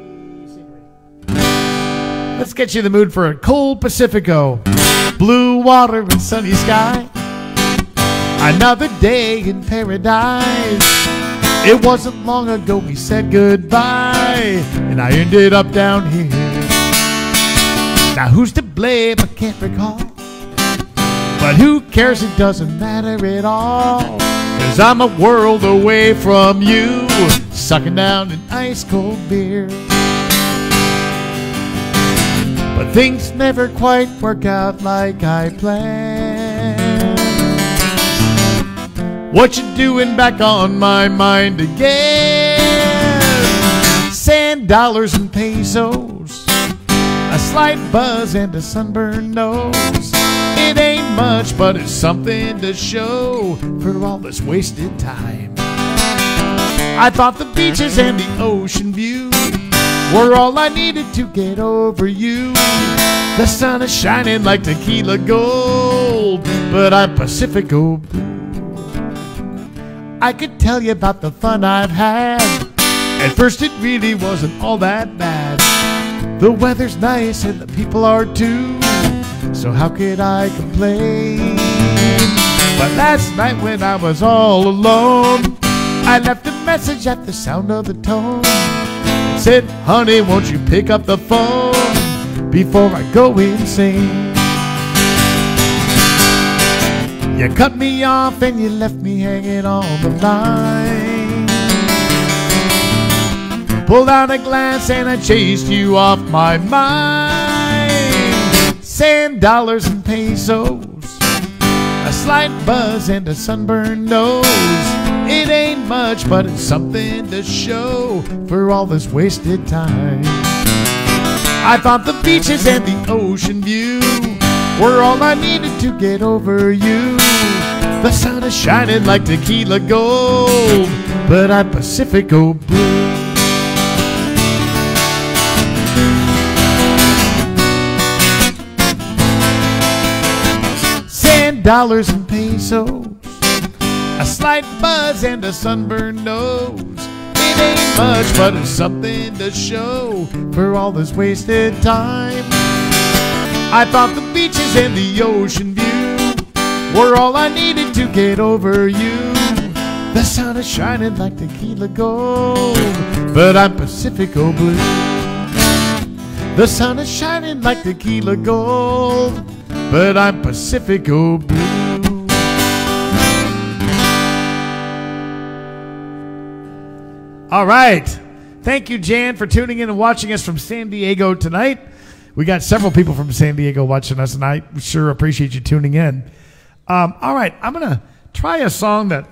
Refugee. Let's get you in the mood for a cold Pacifico. Blue water and sunny sky. Another day in paradise. It wasn't long ago we said goodbye, and I ended up down here. Now who's to blame, I can't recall, but who cares, it doesn't matter at all, 'cause I'm a world away from you, sucking down an ice cold beer. But things never quite work out like I planned. What you doing back on my mind again? Sand, dollars, and pesos, a slight buzz and a sunburned nose. It ain't much, but it's something to show for all this wasted time. I thought the beaches and the ocean view were all I needed to get over you. The sun is shining like tequila gold, but I'm Pacifico blue. I could tell you about the fun I've had. At first it really wasn't all that bad. The weather's nice and the people are too, so how could I complain? But last night when I was all alone, I left a message at the sound of the tone. It said, honey, won't you pick up the phone before I go insane? You cut me off and you left me hanging on the line. Pulled out a glass and I chased you off my mind. Sand, dollars, and pesos, a slight buzz and a sunburned nose. It ain't much, but it's something to show for all this wasted time. I thought the beaches and the ocean view were all I needed to get over you. The sun is shining like tequila gold, but I'm Pacifico blue. dollars and pesos, a slight buzz and a sunburned nose. It ain't much, but it's something to show for all this wasted time. I thought the beaches and the ocean view were all I needed to get over you. The sun is shining like tequila gold, but I'm Pacifico blue. The sun is shining like tequila gold, but I'm Pacifico blue. All right. Thank you, Jan, for tuning in and watching us from San Diego tonight. We got several people from San Diego watching us, and I sure appreciate you tuning in. All right. I'm going to try a song that...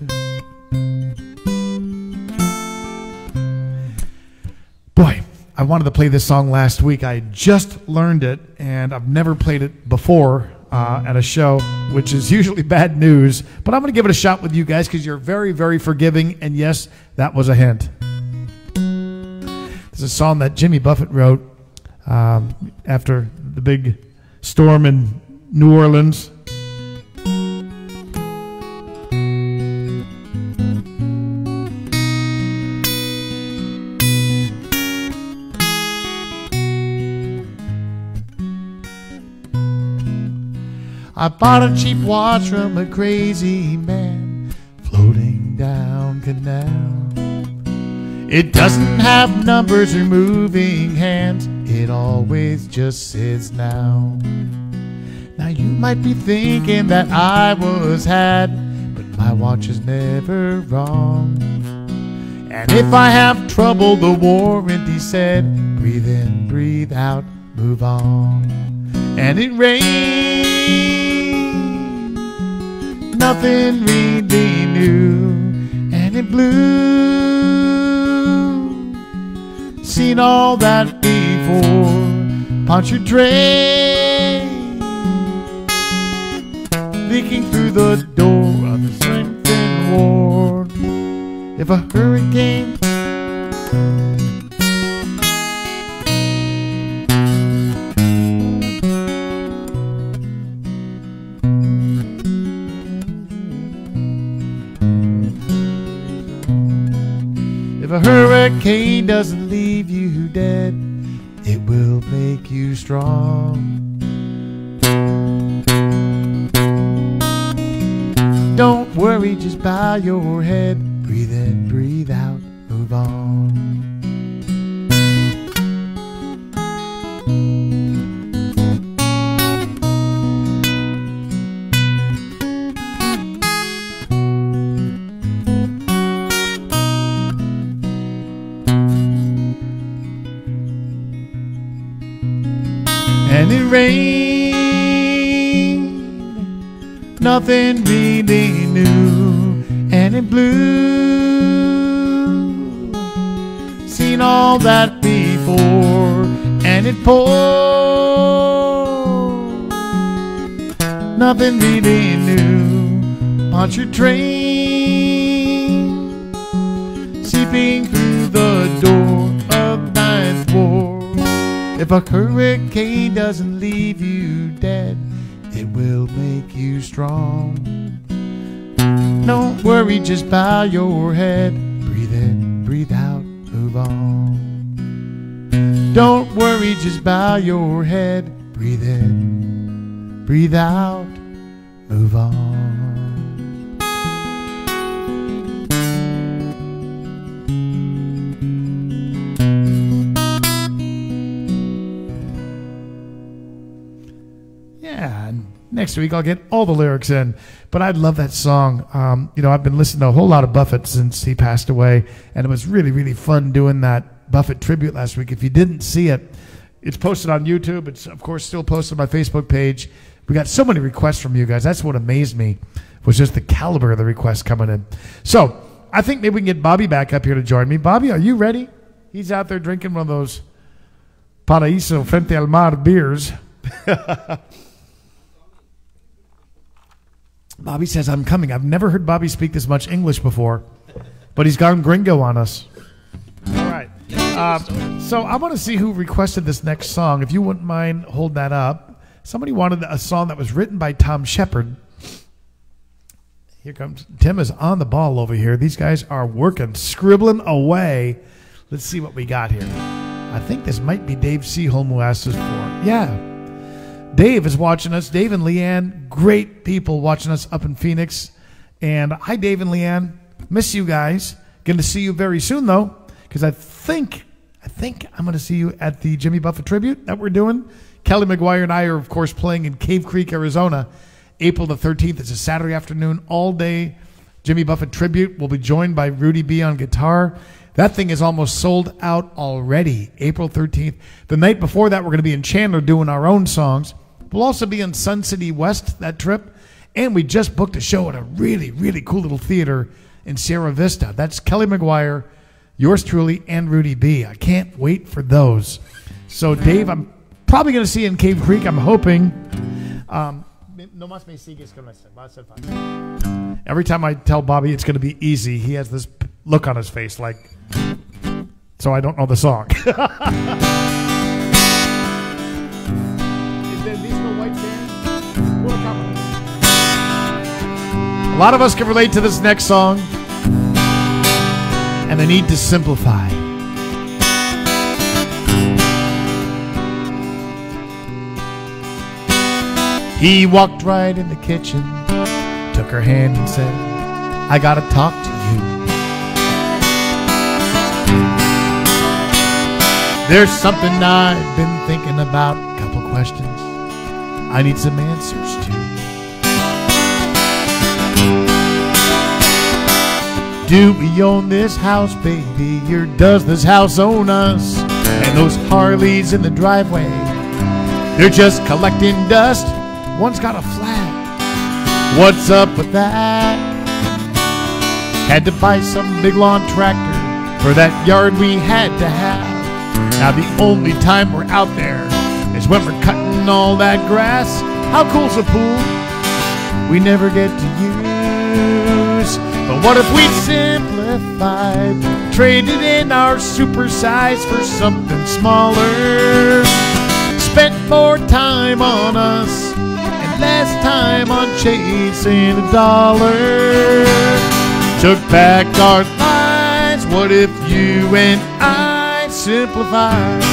Boy, I wanted to play this song last week. I just learned it, and I've never played it before at a show, which is usually bad news. But I'm going to give it a shot with you guys because you're very, very forgiving. And yes, that was a hint. It's a song that Jimmy Buffett wrote after the big storm in New Orleans. I bought a cheap watch from a crazy man floating down canal. It doesn't have numbers or moving hands, it always just sits now. Now you might be thinking that I was had, but my watch is never wrong. And if I have trouble, the warranty said, breathe in, breathe out, move on. And it rained, nothing really new, and it blew. Seen all that before. Punctured train leaking through the door of the strengthened ward. If a hurricane If a hurricane doesn't leave you dead, it will make you strong. Don't worry, just bow your head. Breathe in, breathe out, move on. And it rained, nothing really new, and it blew. Seen all that before, and it poured. Nothing really new. Punctured train seeping through the door of Ninth Ward. If a hurricane doesn't leave you dead, it will make you strong. Don't worry, just bow your head. Breathe in, breathe out, move on. Don't worry, just bow your head. Breathe in, breathe out, move on. Yeah, and next week I'll get all the lyrics in. But I love that song. I've been listening to a whole lot of Buffett since he passed away, and it was really, really fun doing that Buffett tribute last week. If you didn't see it, it's posted on YouTube. It's, of course, still posted on my Facebook page. We got so many requests from you guys. That's what amazed me, was just the caliber of the requests coming in. So I think maybe we can get Bobby back up here to join me. Bobby, are you ready? He's out there drinking one of those Paraíso Frente al Mar beers. Bobby says, I'm coming. I've never heard Bobby speak this much English before, but he's gone gringo on us. All right. So I want to see who requested this next song. If you wouldn't mind, hold that up. somebody wanted a song that was written by Tom Shepard. Here comes Tim is on the ball over here. These guys are working, scribbling away. Let's see what we got here. I think this might be Dave Seaholm who asked us for. Yeah. Dave is watching us. Dave and Leanne, great people watching us up in Phoenix. And hi, Dave and Leanne. Miss you guys. Going to see you very soon, though, because I think I'm going to see you at the Jimmy Buffett tribute that we're doing. Kelly McGuire and I are, of course, playing in Cave Creek, Arizona, April the 13th. It's a Saturday afternoon, all-day Jimmy Buffett tribute. We'll be joined by Rudy B on guitar. That thing is almost sold out already, April 13th. The night before that, we're going to be in Chandler doing our own songs. We'll also be in Sun City West that trip. And we just booked a show at a really, really cool little theater in Sierra Vista. That's Kelly McGuire, yours truly, and Rudy B. I can't wait for those. So, Dave, I'm probably going to see you in Cave Creek. I'm hoping. Every time I tell Bobby it's going to be easy, he has this look on his face like, so I don't know the song. Is there these no white sands? A lot of us can relate to this next song and the need to simplify. He walked right in the kitchen, took her hand and said, I gotta talk to you. There's something I've been thinking about, a couple questions I need some answers to. Do we own this house, baby, or does this house own us? And those Harleys in the driveway, they're just collecting dust. One's got a flat. What's up with that? Had to buy some big lawn tractor for that yard we had to have. Now the only time we're out there is when we're cutting all that grass. How cool's a pool we never get to use? But what if we simplified, traded in our supersize for something smaller, spent more time on us and less time on chasing a dollar, took back our lives? What if you and I simplified?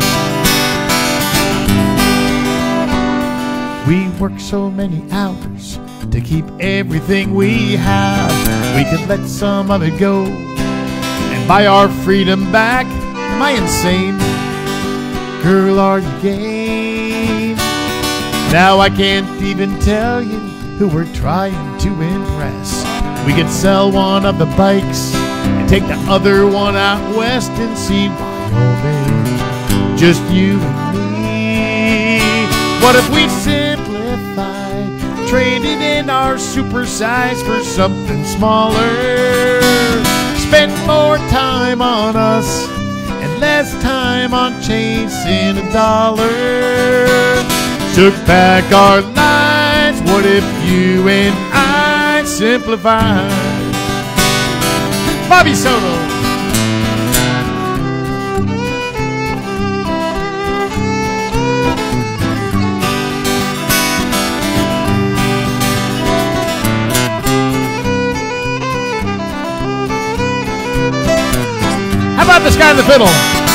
We work so many hours to keep everything we have. We could let some of it go and buy our freedom back. Am I insane? Girl, are you game? Now I can't even tell you who we're trying to impress. We could sell one of the bikes and take the other one out west and see Wyoming. Just you and me. What if we simplified, traded in our supersize for something smaller, spent more time on us and less time on chasing a dollar, took back our lives? What if you and I simplified? Bobby Soto. How about this guy in the fiddle?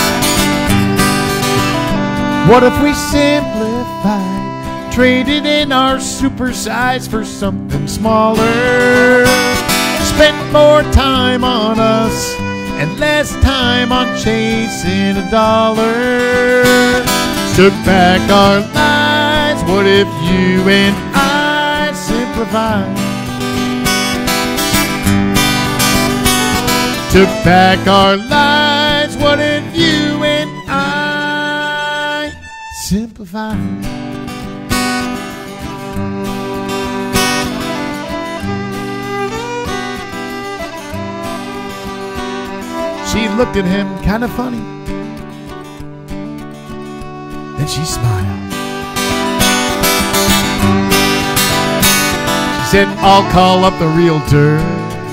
What if we simplified, traded in our supersize for something smaller, spent more time on us and less time on chasing a dollar, took back our lives? What if you and I simplified? Took back our lives? What if you and I simplified? She looked at him kind of funny, then she smiled. She said, I'll call up the realtor.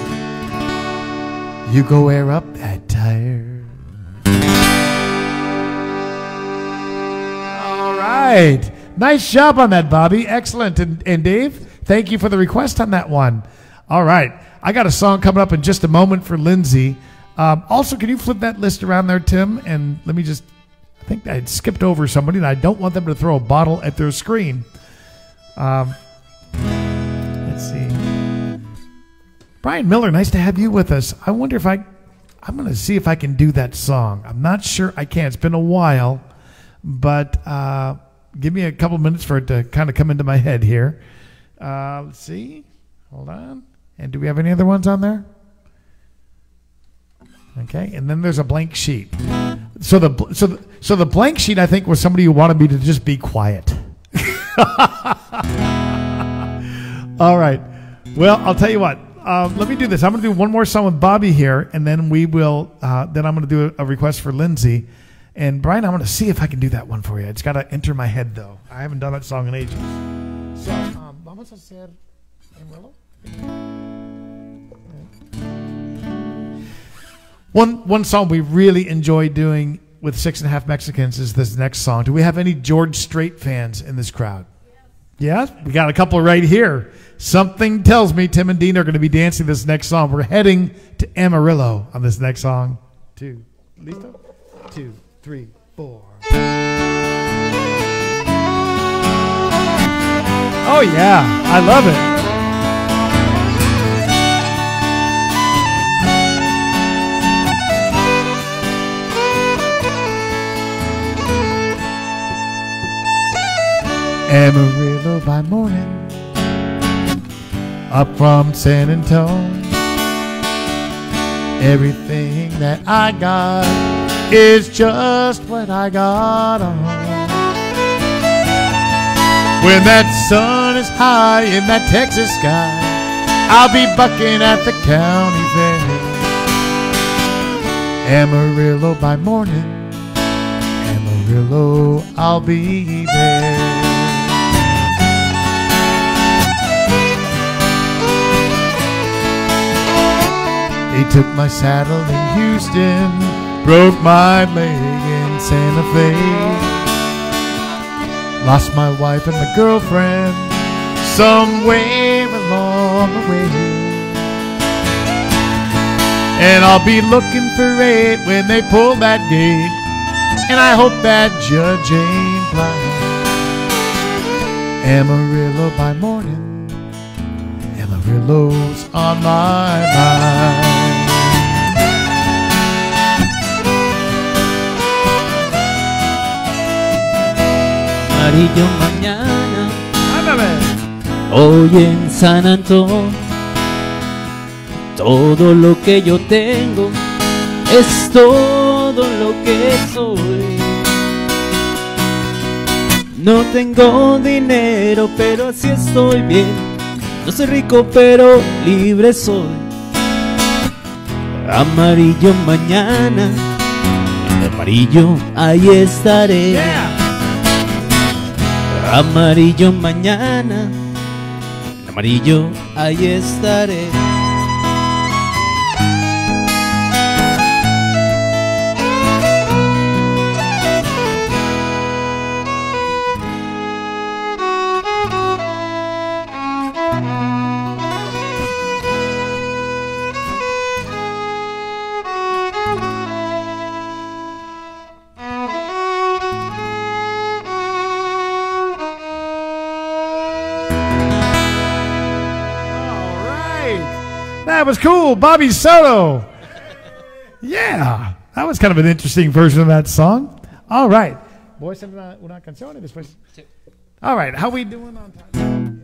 You go air up that tire. All right. Nice job on that, Bobby. Excellent. And Dave, thank you for the request on that one. All right. I got a song coming up in just a moment for Lindsay. Also, can you flip that list around there, Tim? And let me just, I think I had skipped over somebody, and I don't want them to throw a bottle at their screen. Let's see. Brian Miller, nice to have you with us. I wonder if I'm going to see if I can do that song. I'm not sure I can. It's been a while, but give me a couple minutes for it to kind of come into my head here. Let's see. Hold on. And do we have any other ones on there? Okay, and then there's a blank sheet. So the blank sheet, I think, was somebody who wanted me to just be quiet. All right. Well, I'll tell you what. Let me do this. I'm going to do one more song with Bobby here, and then we will. Then I'm going to do a request for Lindsay. And Brian, I'm going to see if I can do that one for you. It's got to enter my head, though. I haven't done that song in ages. So, vamos a hacer Amarillo. One song we really enjoy doing with 6.5 Mexicans is this next song. Do we have any George Strait fans in this crowd? Yeah? We got a couple right here. Something tells me Tim and Dean are going to be dancing this next song. We're heading to Amarillo on this next song. Listo? 2, 3, 4. Oh, yeah. I love it. Amarillo by morning, up from San Antonio. Everything that I got is just what I got on. When that sun is high in that Texas sky, I'll be bucking at the county fair. Amarillo by morning, Amarillo, I'll be there. They took my saddle in Houston, broke my leg in Santa Fe, lost my wife and my girlfriend somewhere along the way. And I'll be looking for it when they pull that gate, and I hope that judge ain't blind. Amarillo by morning, Amarillo's on my mind. Amarillo mañana, hoy en San Antonio, todo lo que yo tengo es todo lo que soy. No tengo dinero, pero así estoy bien. No soy rico, pero libre soy. Amarillo mañana, amarillo ahí estaré. Yeah. Amarillo mañana, amarillo ahí estaré. That was cool. Bobby Soto. Yeah. That was kind of an interesting version of that song. All right. Voy a hacer una canción y después. All right. How we doing on time?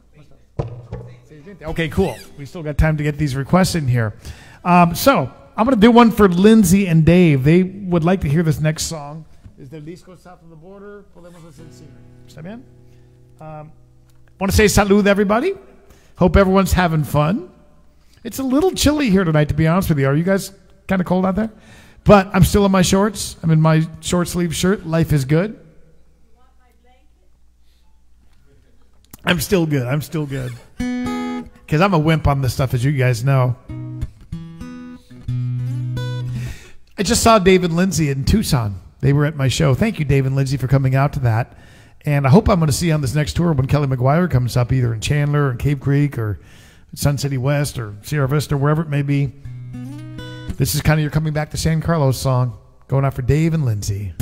Okay, cool. We still got time to get these requests in here. So I'm going to do one for Lindsay and Dave. They would like to hear this next song. Is there disco south of the border? Podemos hacer cine. ¿Está bien? Want to say salud, everybody. Hope everyone's having fun. It's a little chilly here tonight, to be honest with you. Are you guys kind of cold out there? But I'm still in my shorts. I'm in my short sleeve shirt. Life is good. You want my blanket? I'm still good. I'm still good. Because I'm a wimp on this stuff, as you guys know. I just saw Dave and Lindsay in Tucson. They were at my show. Thank you, Dave and Lindsay, for coming out to that. And I hope I'm going to see you on this next tour when Kelly McGuire comes up, either in Chandler or Cave Creek or Sun City West or Sierra Vista, wherever it may be. This is kind of your Coming Back to San Carlos song, going out for Dave and Lindsay.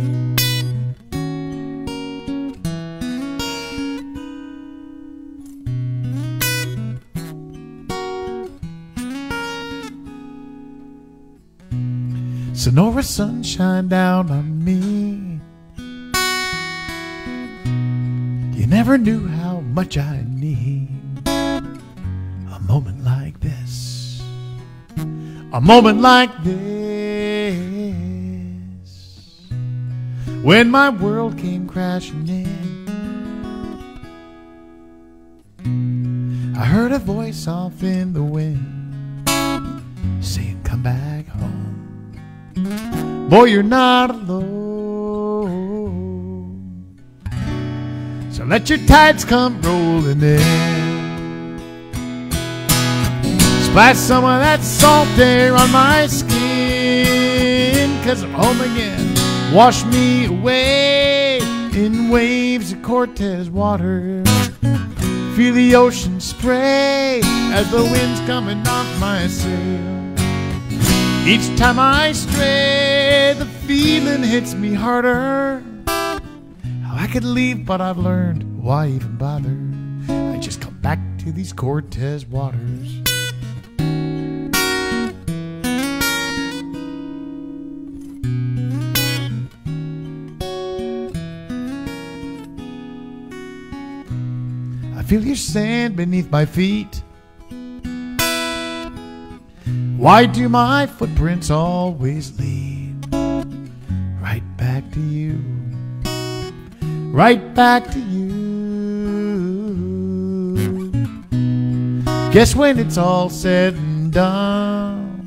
Sonora sunshine down on me. You never knew how much I need a moment like this, a moment like this, when my world came crashing in. I heard a voice off in the wind saying, come back home. Boy, you're not alone. So let your tides come rolling in. Splash some of that salt air on my skin, 'cause I'm home again. Wash me away in waves of Cortez water. Feel the ocean spray as the wind's coming off my sail. Each time I stray, the feeling hits me harder. How I could leave, but I've learned, why even bother? I just come back to these Cortez waters. I feel your sand beneath my feet. Why do my footprints always lead right back to you? Right back to you. Guess when it's all said and done,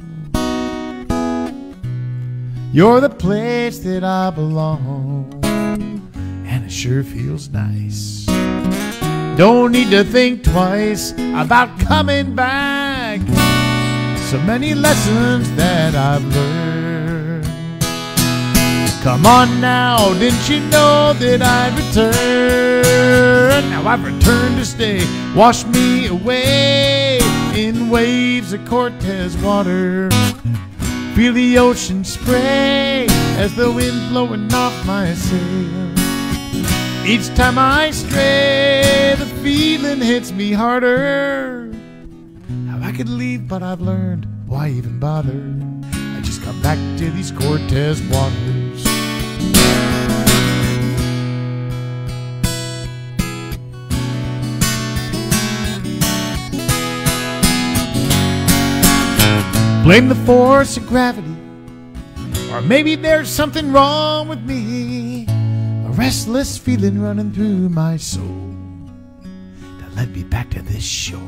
you're the place that I belong, and it sure feels nice. Don't need to think twice about coming back. So many lessons that I've learned. Come on now, didn't you know that I'd return? Now I've returned to stay. Wash me away in waves of Cortez water. Feel the ocean spray as the wind blowing off my sail. Each time I stray, the feeling hits me harder. I could leave, but I've learned, why even bother? I just come back to these Cortez waters. Blame the force of gravity, or maybe there's something wrong with me. A restless feeling running through my soul that led me back to this shore.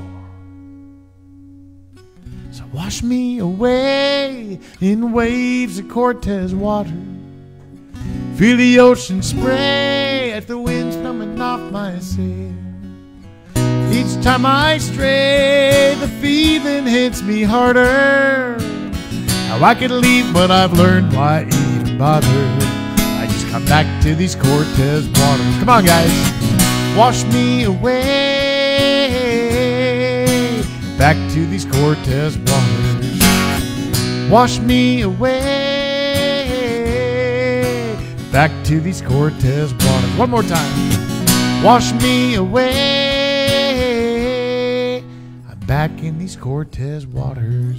So wash me away in waves of Cortez water. Feel the ocean spray as the wind's coming off my sail. Each time I stray, the feeling hits me harder. Now I could leave, but I've learned, why even bother? I just come back to these Cortez waters. Come on, guys. Wash me away back to these Cortez waters. Wash me away back to these Cortez waters. One more time. Wash me away. I'm back in these Cortez waters.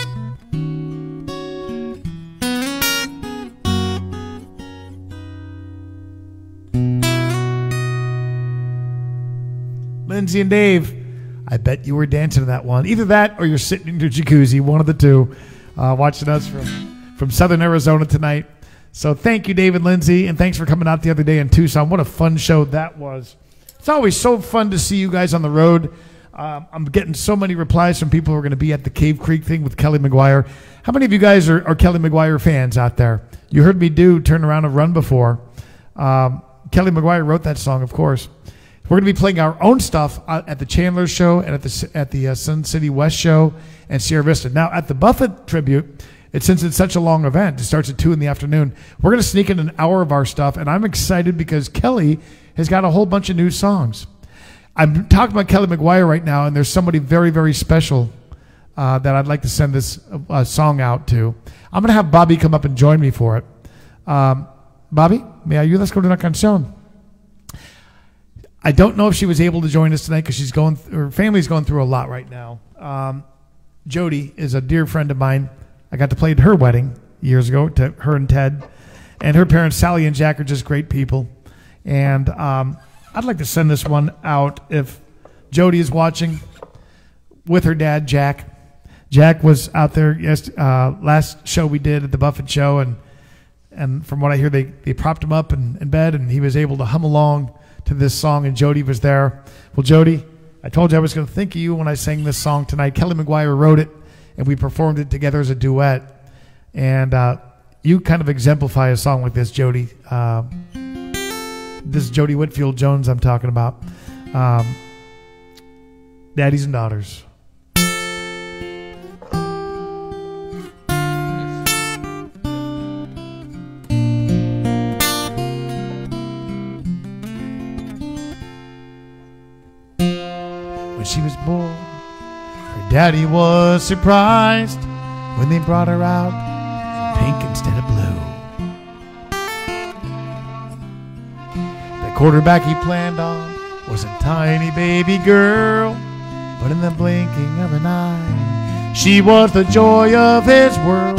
Lindsay and Dave, I bet you were dancing to that one. Either that or you're sitting in your jacuzzi, one of the two, watching us from Southern Arizona tonight. So thank you, Dave and Lindsay, and thanks for coming out the other day in Tucson. What a fun show that was. It's always so fun to see you guys on the road. I'm getting so many replies from people who are going to be at the Cave Creek thing with Kelly McGuire. How many of you guys are Kelly McGuire fans out there? You heard me do Turn Around and Run before. Kelly McGuire wrote that song, of course. We're going to be playing our own stuff at the Chandler show and at the Sun City West show and Sierra Vista. Now, at the Buffett tribute, since it's such a long event, it starts at 2 in the afternoon, we're going to sneak in an hour of our stuff, and I'm excited because Kelly has got a whole bunch of new songs. I'm talking about Kelly McGuire right now, and there's somebody very, very special that I'd like to send this song out to. I'm going to have Bobby come up and join me for it. Bobby, may I ayudas con una canción? I don't know if she was able to join us tonight because her family's going through a lot right now. Jody is a dear friend of mine. I got to play at her wedding years ago, to her and Ted. And her parents, Sally and Jack, are just great people. And I'd like to send this one out if Jody is watching with her dad, Jack. Jack was out there last show we did at the Buffett show, and from what I hear, they propped him up in bed, and he was able to hum along to this song, and Jody was there. Well, Jody, I told you I was going to think of you when I sang this song tonight. Kelly McGuire wrote it, and we performed it together as a duet. And you kind of exemplify a song like this, Jody. This is Jody Whitfield Jones I'm talking about. Daddies and Daughters. When she was born, her daddy was surprised when they brought her out in pink instead of blue. The quarterback he planned on was a tiny baby girl, but in the blinking of an eye, she was the joy of his world.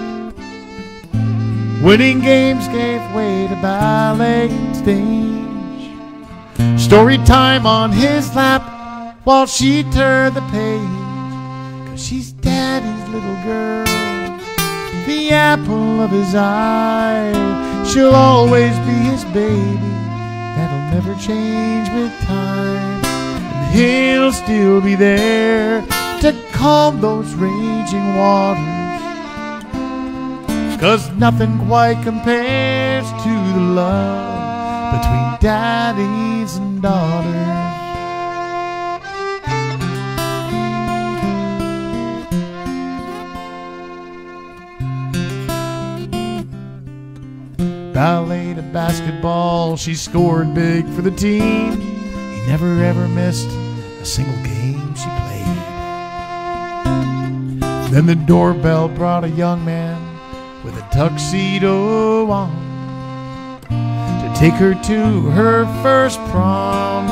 Winning games gave way to ballet and stage. Story time on his lap while she turned the page, 'cause she's daddy's little girl, the apple of his eye. She'll always be his baby, that'll never change with time. And he'll still be there to calm those raging waters, 'cause nothing quite compares to the love between daddies and daughters. Ballet to basketball, she scored big for the team. He never ever missed a single game she played. Then the doorbell brought a young man with a tuxedo on to take her to her first prom.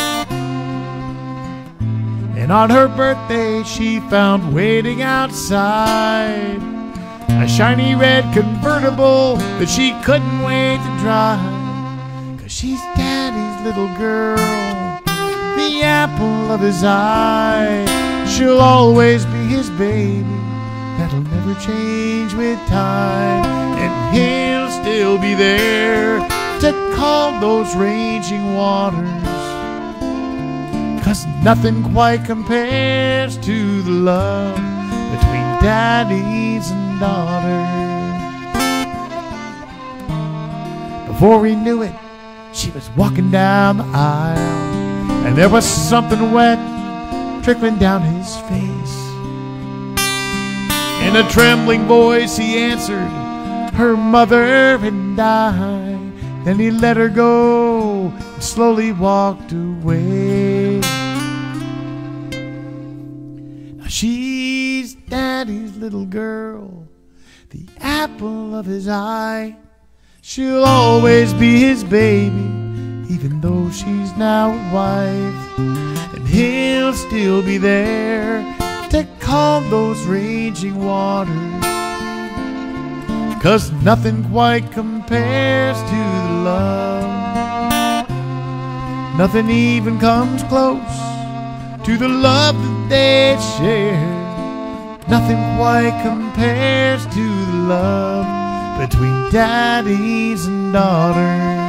And on her birthday she found waiting outside a shiny red convertible that she couldn't wait to drive, 'cause she's daddy's little girl, the apple of his eye. She'll always be his baby, that'll never change with time. And he'll still be there to calm those raging waters, 'cause nothing quite compares to the love between daddies and daughters. Before we knew it, she was walking down the aisle, and there was something wet trickling down his face. In a trembling voice he answered, her mother and I. Then he let her go and slowly walked away. Now she's daddy's little girl, the apple of his eye. She'll always be his baby, even though she's now a wife. And he'll still be there to calm those raging waters, 'cause nothing quite compares to the love. Nothing even comes close to the love that they share. Nothing quite compares to the love between daddies and daughters.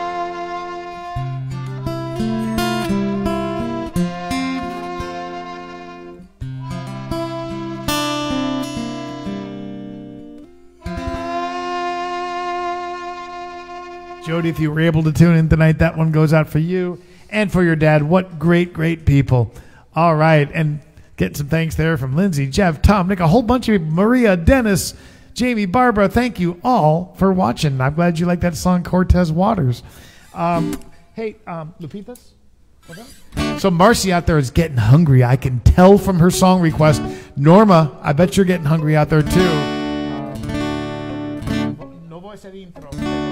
Jody, if you were able to tune in tonight, that one goes out for you and for your dad. What great, great people. All right, and getting some thanks there from Lindsay, Jeff, Tom, Nick, a whole bunch of people, Maria, Dennis, Jamie, Barbara. Thank you all for watching. I'm glad you like that song, Cortez Waters. Hey, Lupitas? So Marcy out there is getting hungry. I can tell from her song request. Norma, I bet you're getting hungry out there too. No voy a hacer intro.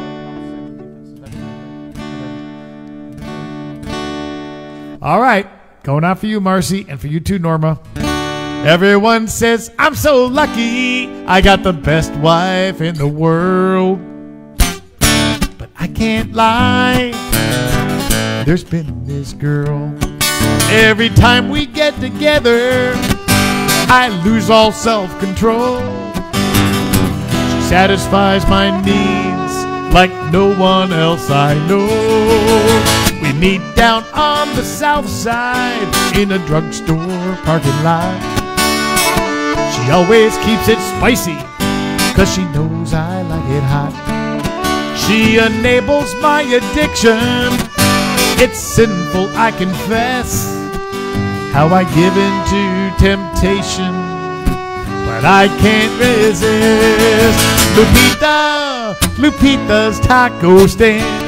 All right, going out for you, Marcy, and for you too, Norma. Everyone says I'm so lucky. I got the best wife in the world. But I can't lie. There's been this girl. Every time we get together, I lose all self-control. She satisfies my needs like no one else I know. We meet down on the south side in a drugstore parking lot. She always keeps it spicy 'cause she knows I like it hot. She enables my addiction. It's sinful, I confess, how I give in to temptation, but I can't resist. Lupita, Lupita's taco stand.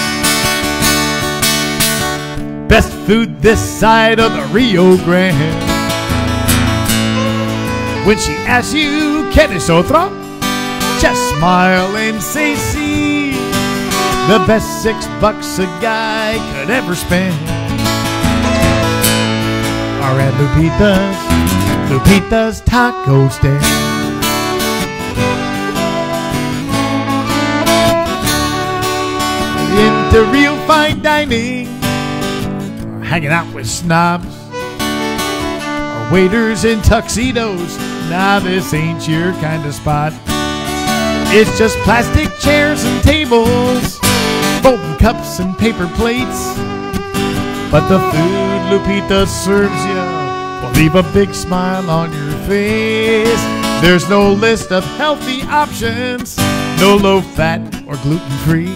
Best food this side of the Rio Grande. When she asks you, ¿quieres otra? Just smile and say, sí. The best $6 a guy could ever spend are at Lupita's, Lupita's taco stand. Into real fine dining, or hanging out with snobs, or waiters in tuxedos. Nah, this ain't your kind of spot. It's just plastic chairs and tables, golden cups and paper plates. But the food Lupita serves you will leave a big smile on your face. There's no list of healthy options, no low-fat or gluten-free.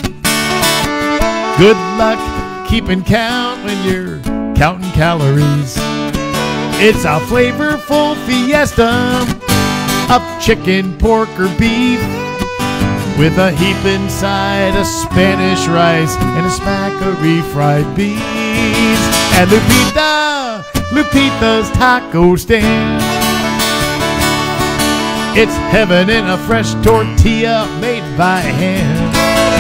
Good luck keeping count when you're counting calories. It's a flavorful fiesta of chicken, pork, or beef, with a heap inside of Spanish rice and a smack of refried beans. And Lupita, Lupita's taco stand. It's heaven in a fresh tortilla made by hand.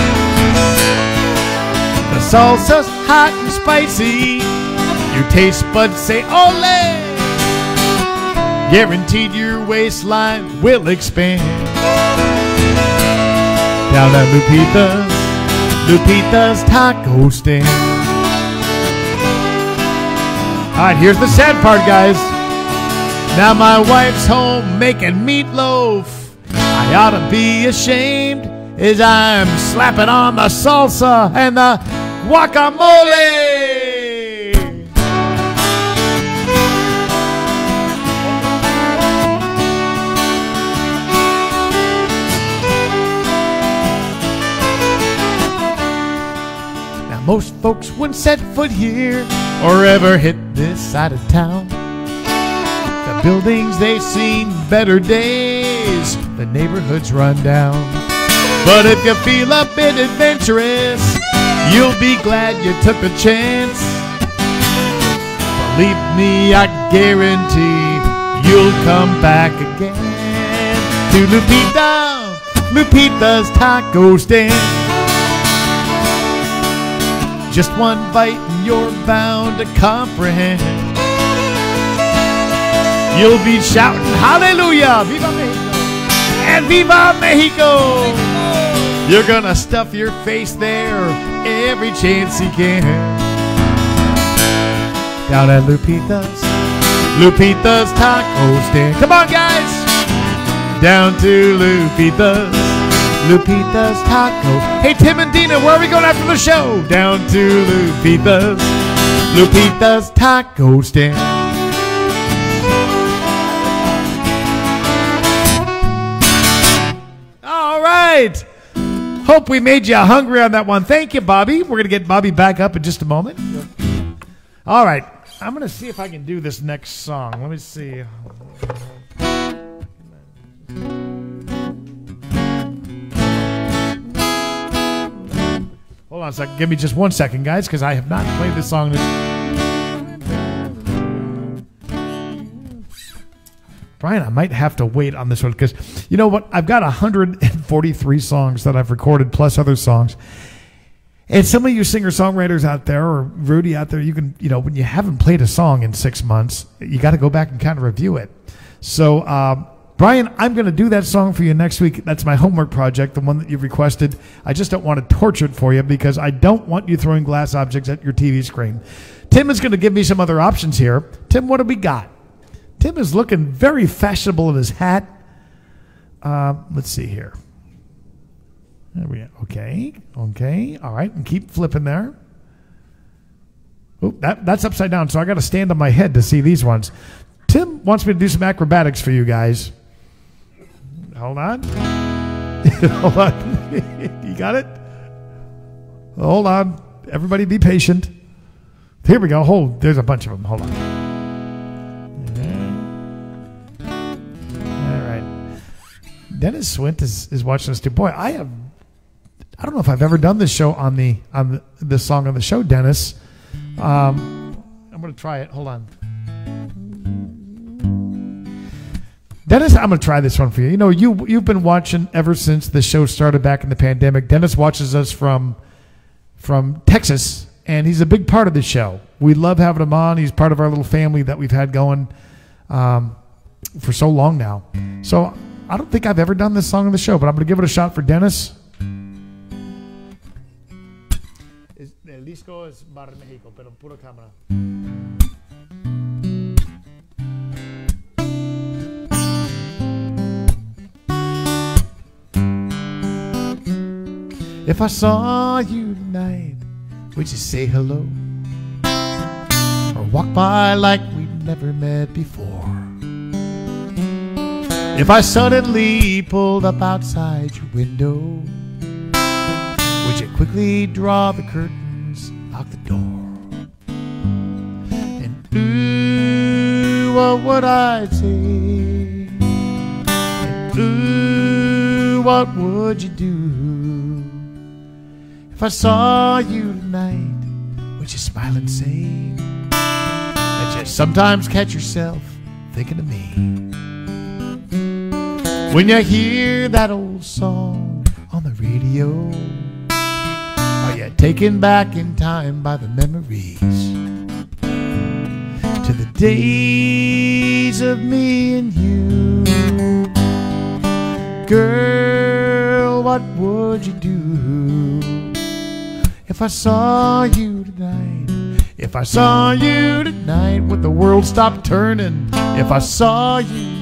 The salsa's hot and spicy. Your taste buds say ole. Guaranteed your waistline will expand. Down at Lupita's, Lupita's taco stand. All right, here's the sad part, guys. Now my wife's home making meatloaf. I ought to be ashamed as I'm slapping on the salsa and the guacamole. Most folks wouldn't set foot here or ever hit this side of town. The buildings, they've seen better days, the neighborhood's run down. But if you feel a bit adventurous, you'll be glad you took the chance. Believe me, I guarantee you'll come back again to Lupita, Lupita's taco stand. Just one bite and you're bound to comprehend. You'll be shouting, hallelujah, viva Mexico, and viva Mexico. You're gonna stuff your face there every chance you can. Down at Lupita's, Lupita's taco stand. Come on, guys. Down to Lupita's, Lupita's taco. Hey, Tim and Dina, where are we going after the show? Down to Lupita's, Lupita's taco stand. All right. Hope we made you hungry on that one. Thank you, Bobby. We're going to get Bobby back up in just a moment. All right. I'm going to see if I can do this next song. Let me see. Hold Hold on a second. Give me just 1 second, guys, because I have not played this song. Brian, I might have to wait on this one because you know what? I've got 143 songs that I've recorded plus other songs. And some of you singer-songwriters out there or Rudy out there, you can, when you haven't played a song in 6 months, you got to go back and kind of review it. So, Brian, I'm going to do that song for you next week. That's my homework project, the one that you've requested. I just don't want to torture it for you because I don't want you throwing glass objects at your TV screen. Tim is going to give me some other options here. Tim, what do we got? Tim is looking very fashionable in his hat. Let's see here. There we go. Okay. All right, and keep flipping there. Oh, that's upside down, so I got to stand on my head to see these ones. Tim wants me to do some acrobatics for you guys. Hold on. Hold on. You got it? Hold on. Everybody be patient. Here we go. There's a bunch of them. Hold on. Dennis Swint is watching us too. Boy, I don't know if I've ever done this show on this song on the show, Dennis. I'm going to try it. Hold on. Dennis, I'm going to try this one for you. You've been watching ever since the show started back in the pandemic. Dennis watches us from Texas, and he's a big part of the show. We love having him on. He's part of our little family that we've had going for so long now. So I don't think I've ever done this song on the show, but I'm going to give it a shot for Dennis. El disco es Bar México, pero puro cámara. If I saw you tonight, would you say hello? Or walk by like we'd never met before? If I suddenly pulled up outside your window, would you quickly draw the curtains, lock the door? And ooh, what would I say? And ooh, what would you do? If I saw you tonight, would you smile and say that you sometimes catch yourself thinking of me? When you hear that old song on the radio, are you taken back in time by the memories to the days of me and you? Girl, what would you do if I saw you tonight? If I saw you tonight, would the world stop turning? If I saw you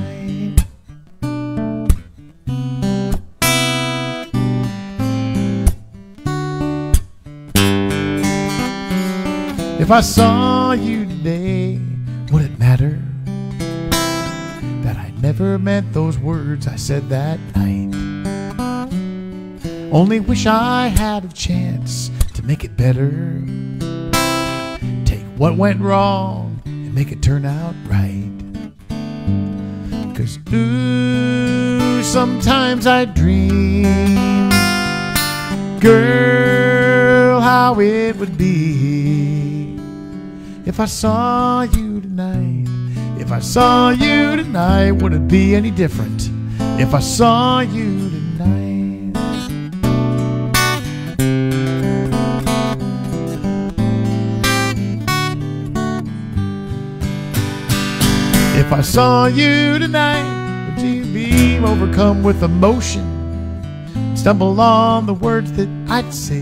If I saw you today, would it matter that I never meant those words I said that night? Only wish I had a chance to make it better. Take what went wrong and make it turn out right. 'Cause ooh, sometimes I dream, girl, how it would be if I saw you tonight. If I saw you tonight, would it be any different if I saw you tonight? If I saw you tonight, would you be overcome with emotion, stumble on the words that I'd say?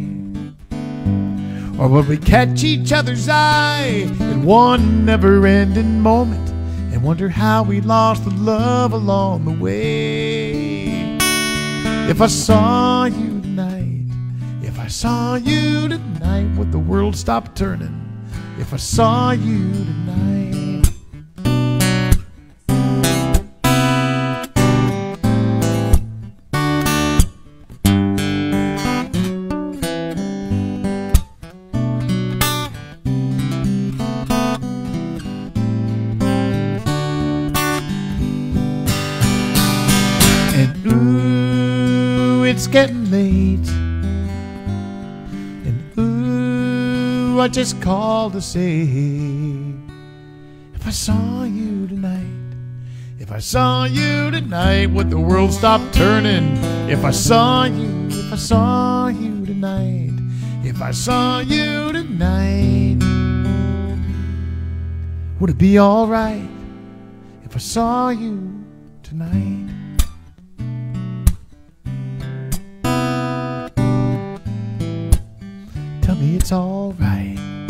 Or would we catch each other's eye in one never-ending moment and wonder how we lost the love along the way? If I saw you tonight, if I saw you tonight, would the world stop turning? If I saw you tonight. It's getting late, you, I just called to say, if I saw you tonight, if I saw you tonight, would the world stop turning? If I saw you, if I saw you tonight, if I saw you tonight, would it be all right if I saw you tonight? Tell me it's all right.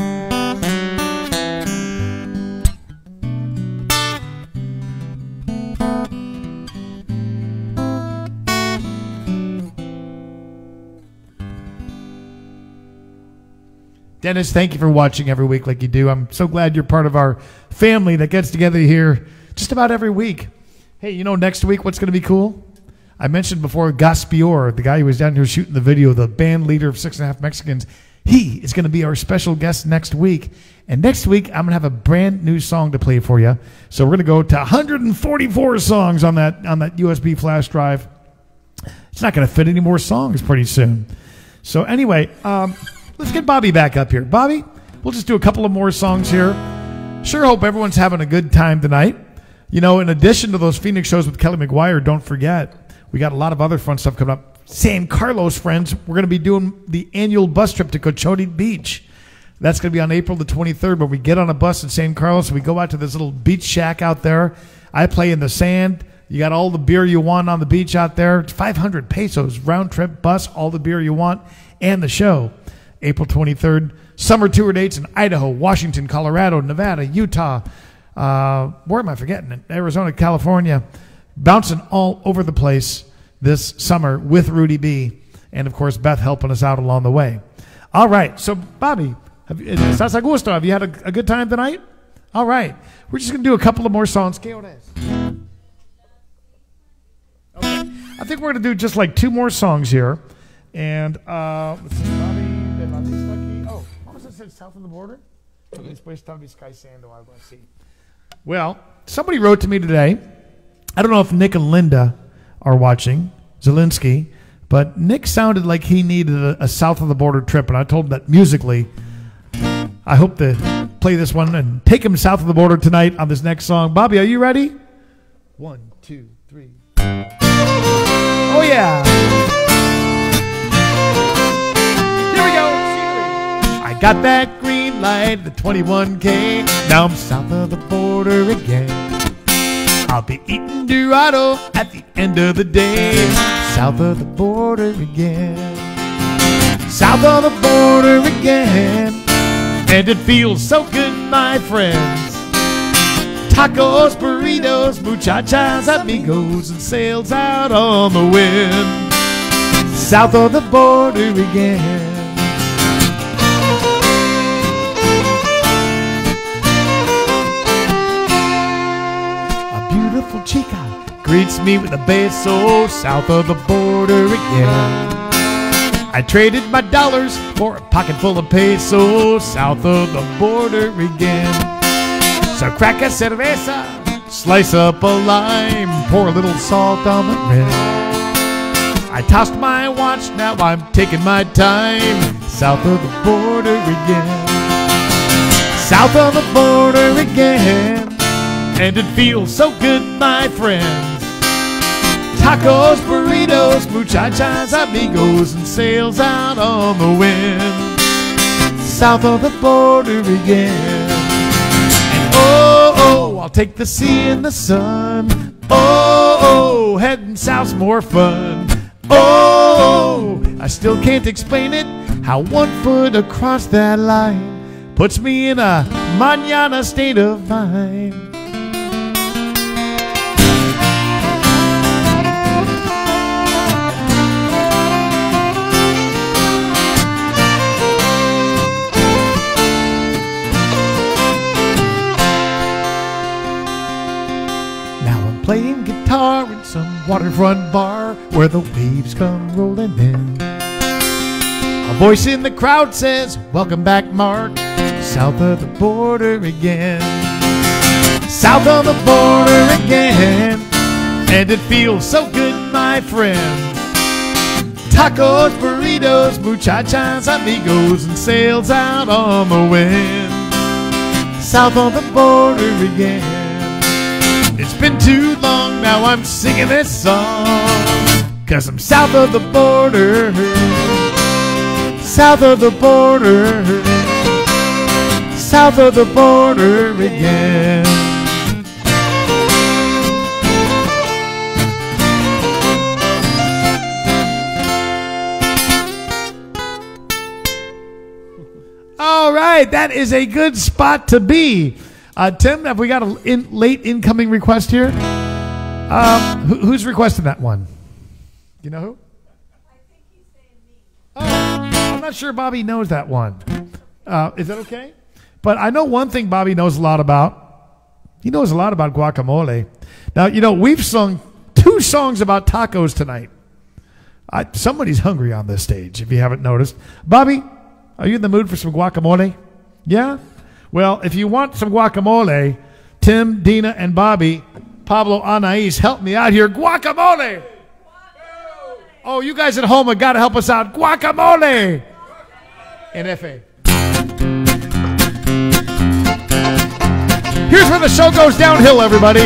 Dennis, thank you for watching every week like you do. I'm so glad you're part of our family that gets together here just about every week. Hey, you know next week what's going to be cool? I mentioned before Gaspior, the guy who was down here shooting the video, the band leader of 6.5 Mexicans. He is going to be our special guest next week. And next week, I'm going to have a brand new song to play for you. So we're going to go to 144 songs on that USB flash drive. It's not going to fit any more songs pretty soon. So anyway, let's get Bobby back up here. Bobby, we'll just do a couple of more songs here. Sure hope everyone's having a good time tonight. You know, in addition to those Phoenix shows with Kelly McGuire, don't forget, we got a lot of other fun stuff coming up. San Carlos, friends, we're going to be doing the annual bus trip to Cochode Beach. That's going to be on April the 23rd, where we get on a bus in San Carlos. We go out to this little beach shack out there. I play in the sand. You got all the beer you want on the beach out there. It's 500 pesos, round trip bus, all the beer you want, and the show. April 23rd. Summer tour dates in Idaho, Washington, Colorado, Nevada, Utah. Where am I forgetting? Arizona, California. Bouncing all over the place this summer with Rudy B. And, of course, Beth helping us out along the way. All right. So, Bobby, ¿estás a gusto? Have you had a good time tonight? All right. We're just going to do a couple of more songs. ¿Qué hora es? Okay. I think we're going to do just like 2 more songs here. And, let's see, Bobby. Oh, what was it? South of the border? Well, somebody wrote to me today. I don't know if Nick and Linda are watching, Zelinsky, but Nick sounded like he needed a south of the border trip, and I told him that musically, I hope to play this one and take him south of the border tonight on this next song. Bobby, are you ready? 1, 2, 3. Oh, yeah. Here we go. I got that green light, the 21K. Now I'm south of the border again. I'll be eating Dorado at the end of the day. South of the border again. South of the border again. And it feels so good, my friends. Tacos, burritos, muchachas, amigos, and sails out on the wind. South of the border again. Beautiful chica greets me with a beso. South of the border again. I traded my dollars for a pocket full of pesos. South of the border again. So crack a cerveza, slice up a lime, pour a little salt on the rim. I tossed my watch, now I'm taking my time. South of the border again. South of the border again. And it feels so good, my friends. Tacos, burritos, muchachas, amigos, and sails out on the wind. South of the border again. And oh, I'll take the sea and the sun. Oh, heading south's more fun. Oh, I still can't explain it, how 1 foot across that line puts me in a mañana state of mind. Playing guitar in some waterfront bar where the waves come rolling in. A voice in the crowd says, welcome back, Mark. South of the border again. South of the border again. And it feels so good, my friend. tacos, burritos, muchachas, amigos, and sails out on the wind. South of the border again. It's been too long, now I'm singing this song, 'cause I'm south of the border. South of the border. South of the border again. All right, that is a good spot to be. Tim, have we got a late incoming request here? Who's requesting that one? You know who? I think he's saying me. Oh, I'm not sure Bobby knows that one. Is that okay? But I know one thing Bobby knows a lot about. He knows a lot about guacamole. Now, you know, we've sung 2 songs about tacos tonight. Somebody's hungry on this stage, if you haven't noticed. Bobby, are you in the mood for some guacamole? Yeah? Well, if you want some guacamole, Tim, Dina, and Bobby, Pablo, Anais, help me out here. Guacamole! Oh, you guys at home have got to help us out. Guacamole! In F.A. Here's where the show goes downhill, everybody.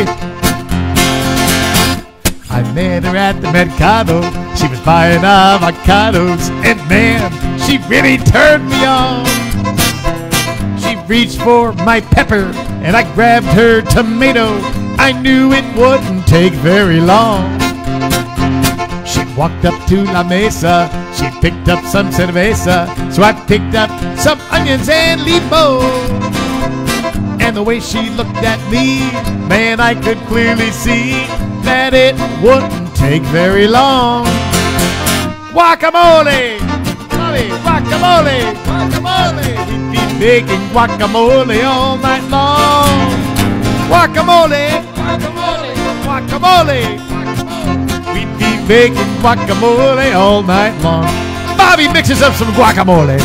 I met her at the Mercado. She was buying avocados, and man, she really turned me on. She reached for my pepper, and I grabbed her tomato. I knew it wouldn't take very long. She walked up to La Mesa. She picked up some cerveza, so I picked up some onions and limon. And the way she looked at me, man, I could clearly see that it wouldn't take very long. Guacamole! Bobby, guacamole! Guacamole! We'd be making guacamole all night long. Guacamole! Guacamole! Guacamole! We'd be making guacamole all night long. Bobby mixes up some guacamole.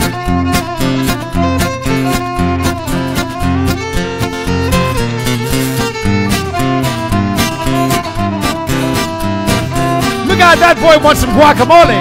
God, that boy wants some guacamole.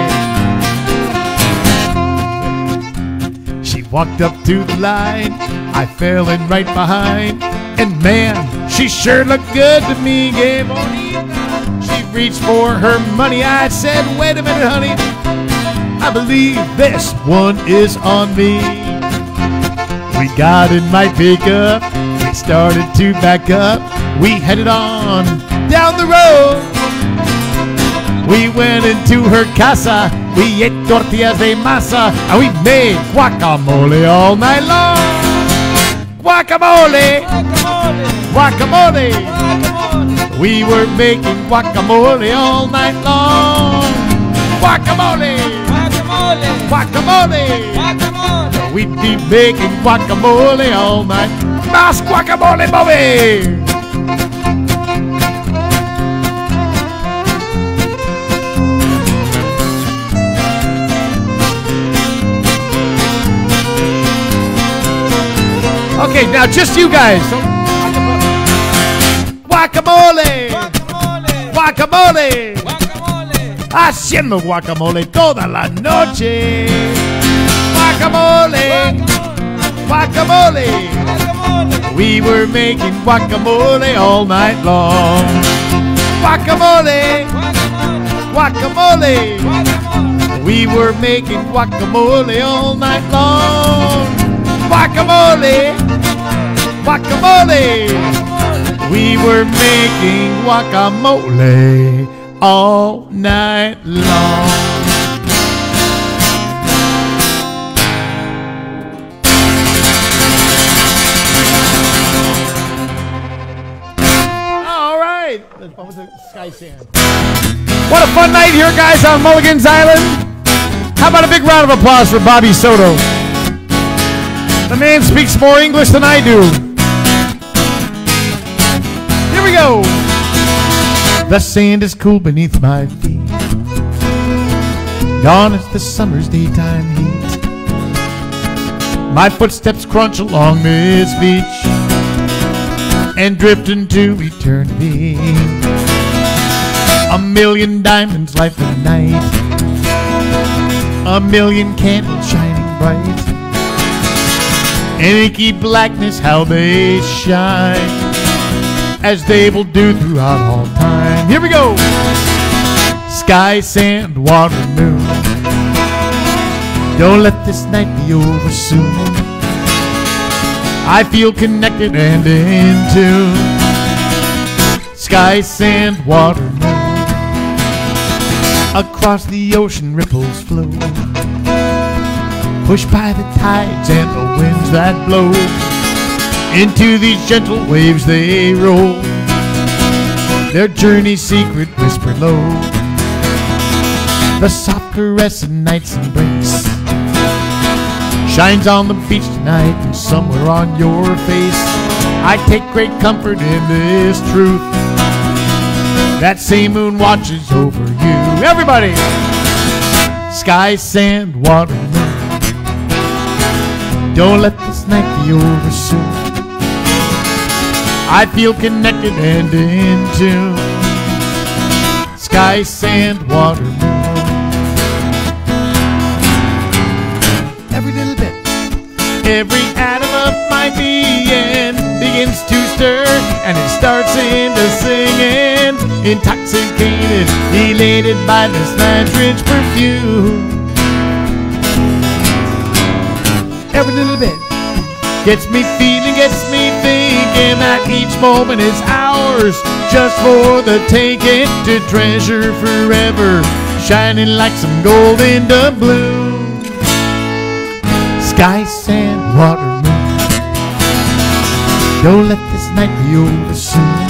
She walked up to the line. I fell in right behind. And man, she sure looked good to me. She reached for her money. I said, wait a minute, honey. I believe this one is on me. We got in my pickup. We started to back up. We headed on down the road. We went into her casa, we ate tortillas de masa, and we made guacamole all night long. Guacamole! Guacamole! Guacamole! We were making guacamole all night long. Guacamole! Guacamole! Guacamole! Guacamole! We'd be making guacamole all night. Más guacamole, Bobby! Okay, now just you guys. Guacamole. Guacamole. Guacamole. Guacamole. Haciendo guacamole toda la noche. Guacamole. Guacamole. Guacamole. We were making guacamole all night long. Guacamole. Guacamole. Guacamole. We were making guacamole all night long. Guacamole, guacamole. We were making guacamole all night long. All right. What a fun night here, guys, on Mulligan's Island. How about a big round of applause for Bobby Soto? The man speaks more English than I do. Here we go. The sand is cool beneath my feet. Gone is the summer's daytime heat. My footsteps crunch along this beach and drift into eternity. A million diamonds light the night. A million candles shining bright, in inky blackness how they shine, as they will do throughout all time. Here we go! Sky, sand, water, moon, don't let this night be over soon. I feel connected and in tune. Sky, sand, water, moon, across the ocean ripples flow, pushed by the tides and the winds that blow. Into these gentle waves they roll, their journey's secret whisper low. The soft caress of night's embrace shines on the beach tonight and somewhere on your face. I take great comfort in this truth, that same moon watches over you. Everybody! Sky, sand, water, moon, don't let this night be over soon. I feel connected and in tune. Sky, sand, water, moon. Every little bit, every atom of my being begins to stir, and it starts into singing, intoxicated, elated by this night's rich perfume. Every little bit gets me feeling, gets me thinking that each moment is ours, just for the taking, to treasure forever, shining like some gold in the blue. Sky, sand, water, moon, don't let this night be over soon.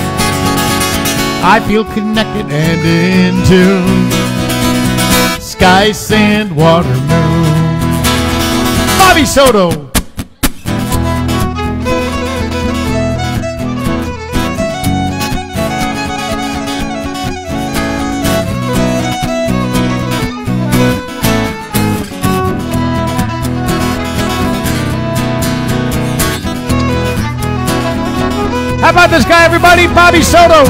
I feel connected and in tune. Sky, sand, water, moon. Bobby Soto. How about this guy, everybody? Bobby Soto.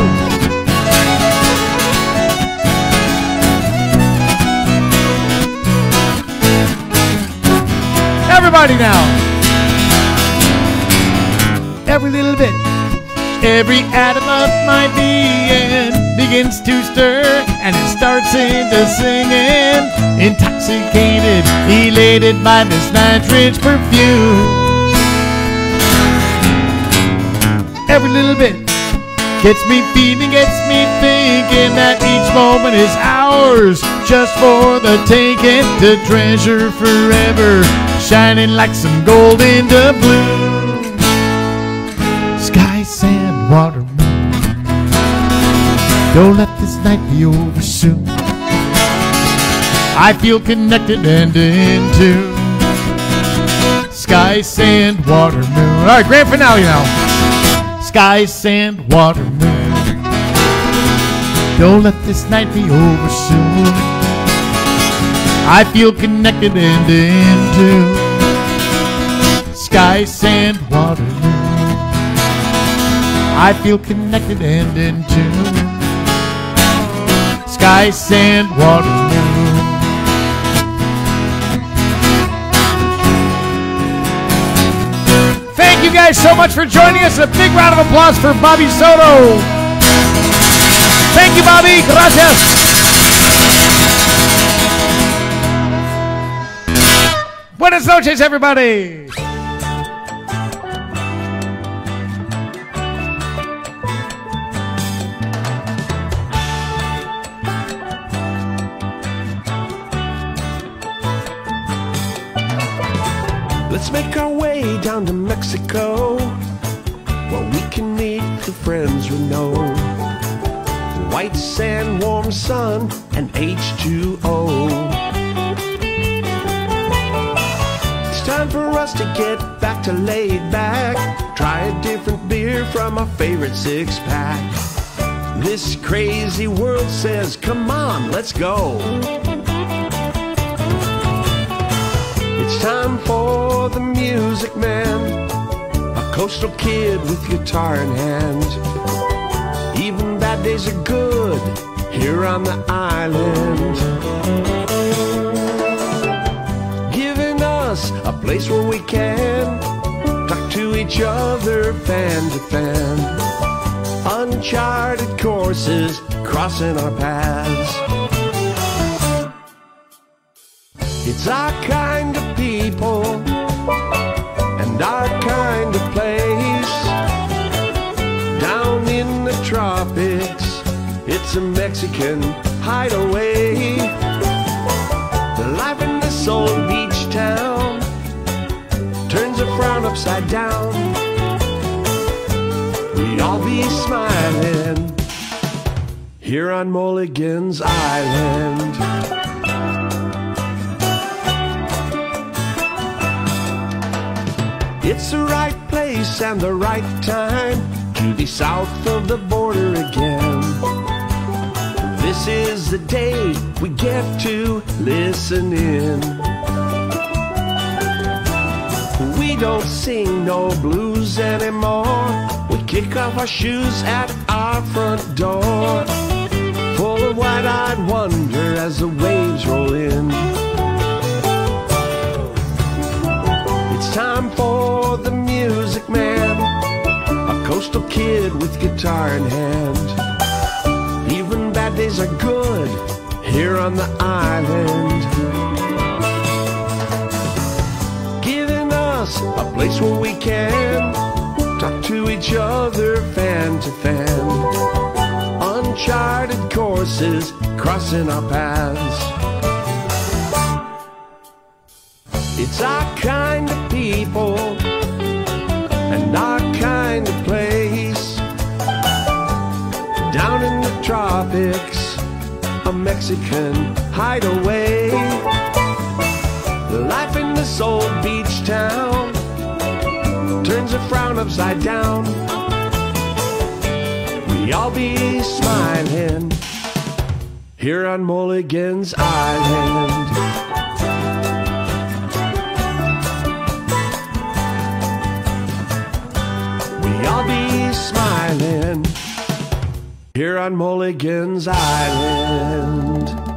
Everybody now. Every little bit, every atom of my being begins to stir, and it starts into singing, intoxicated, elated by this night's rich perfume. Every little bit gets me feeling, gets me thinking that each moment is ours, just for the taking, to treasure forever, shining like some gold in the blue. Sky, sand, water, moon, don't let this night be over soon. I feel connected and in tune. Sky, sand, water, moon. All right, grand finale now. Sky, sand, water, moon, don't let this night be over soon. I feel connected and in tune. Sky, sand, water, moon, I feel connected and in tune. Sky, sand, water, moon. Thank you guys so much for joining us. A big round of applause for Bobby Soto. Thank you, Bobby. Gracias. Buenas noches, everybody. Let's make our way down to Mexico, where we can meet the friends we know. White sand, warm sun, and H2O. It's time for us to get back to laid back, try a different beer from our favorite six-pack. This crazy world says, come on, let's go. It's time for the music man, a coastal kid with guitar in hand. Even bad days are good here on the island. a place where we can talk to each other fan to fan. Uncharted courses crossing our paths. It's our kind of people and our kind of place. Down in the tropics, it's a Mexican hideaway. The life in this old beach town turns a frown upside down. We all be smiling here on Mulligan's Island. It's the right place and the right time to be south of the border again. This is the day we get to listen in. We don't sing no blues anymore. We kick off our shoes at our front door, full of wide-eyed wonder as the waves roll in. It's time for the music man, a coastal kid with guitar in hand. Even bad days are good here on the island, giving us a place where we can talk to each other fan to fan. Uncharted courses crossing our paths. It's our kind of people and our kind of place. Down in the tropics, a Mexican hideaway. Life in this old beach town turns a frown upside down. We all be smiling here on Mulligan's Island. I'll be smiling here on Mulligan's Island.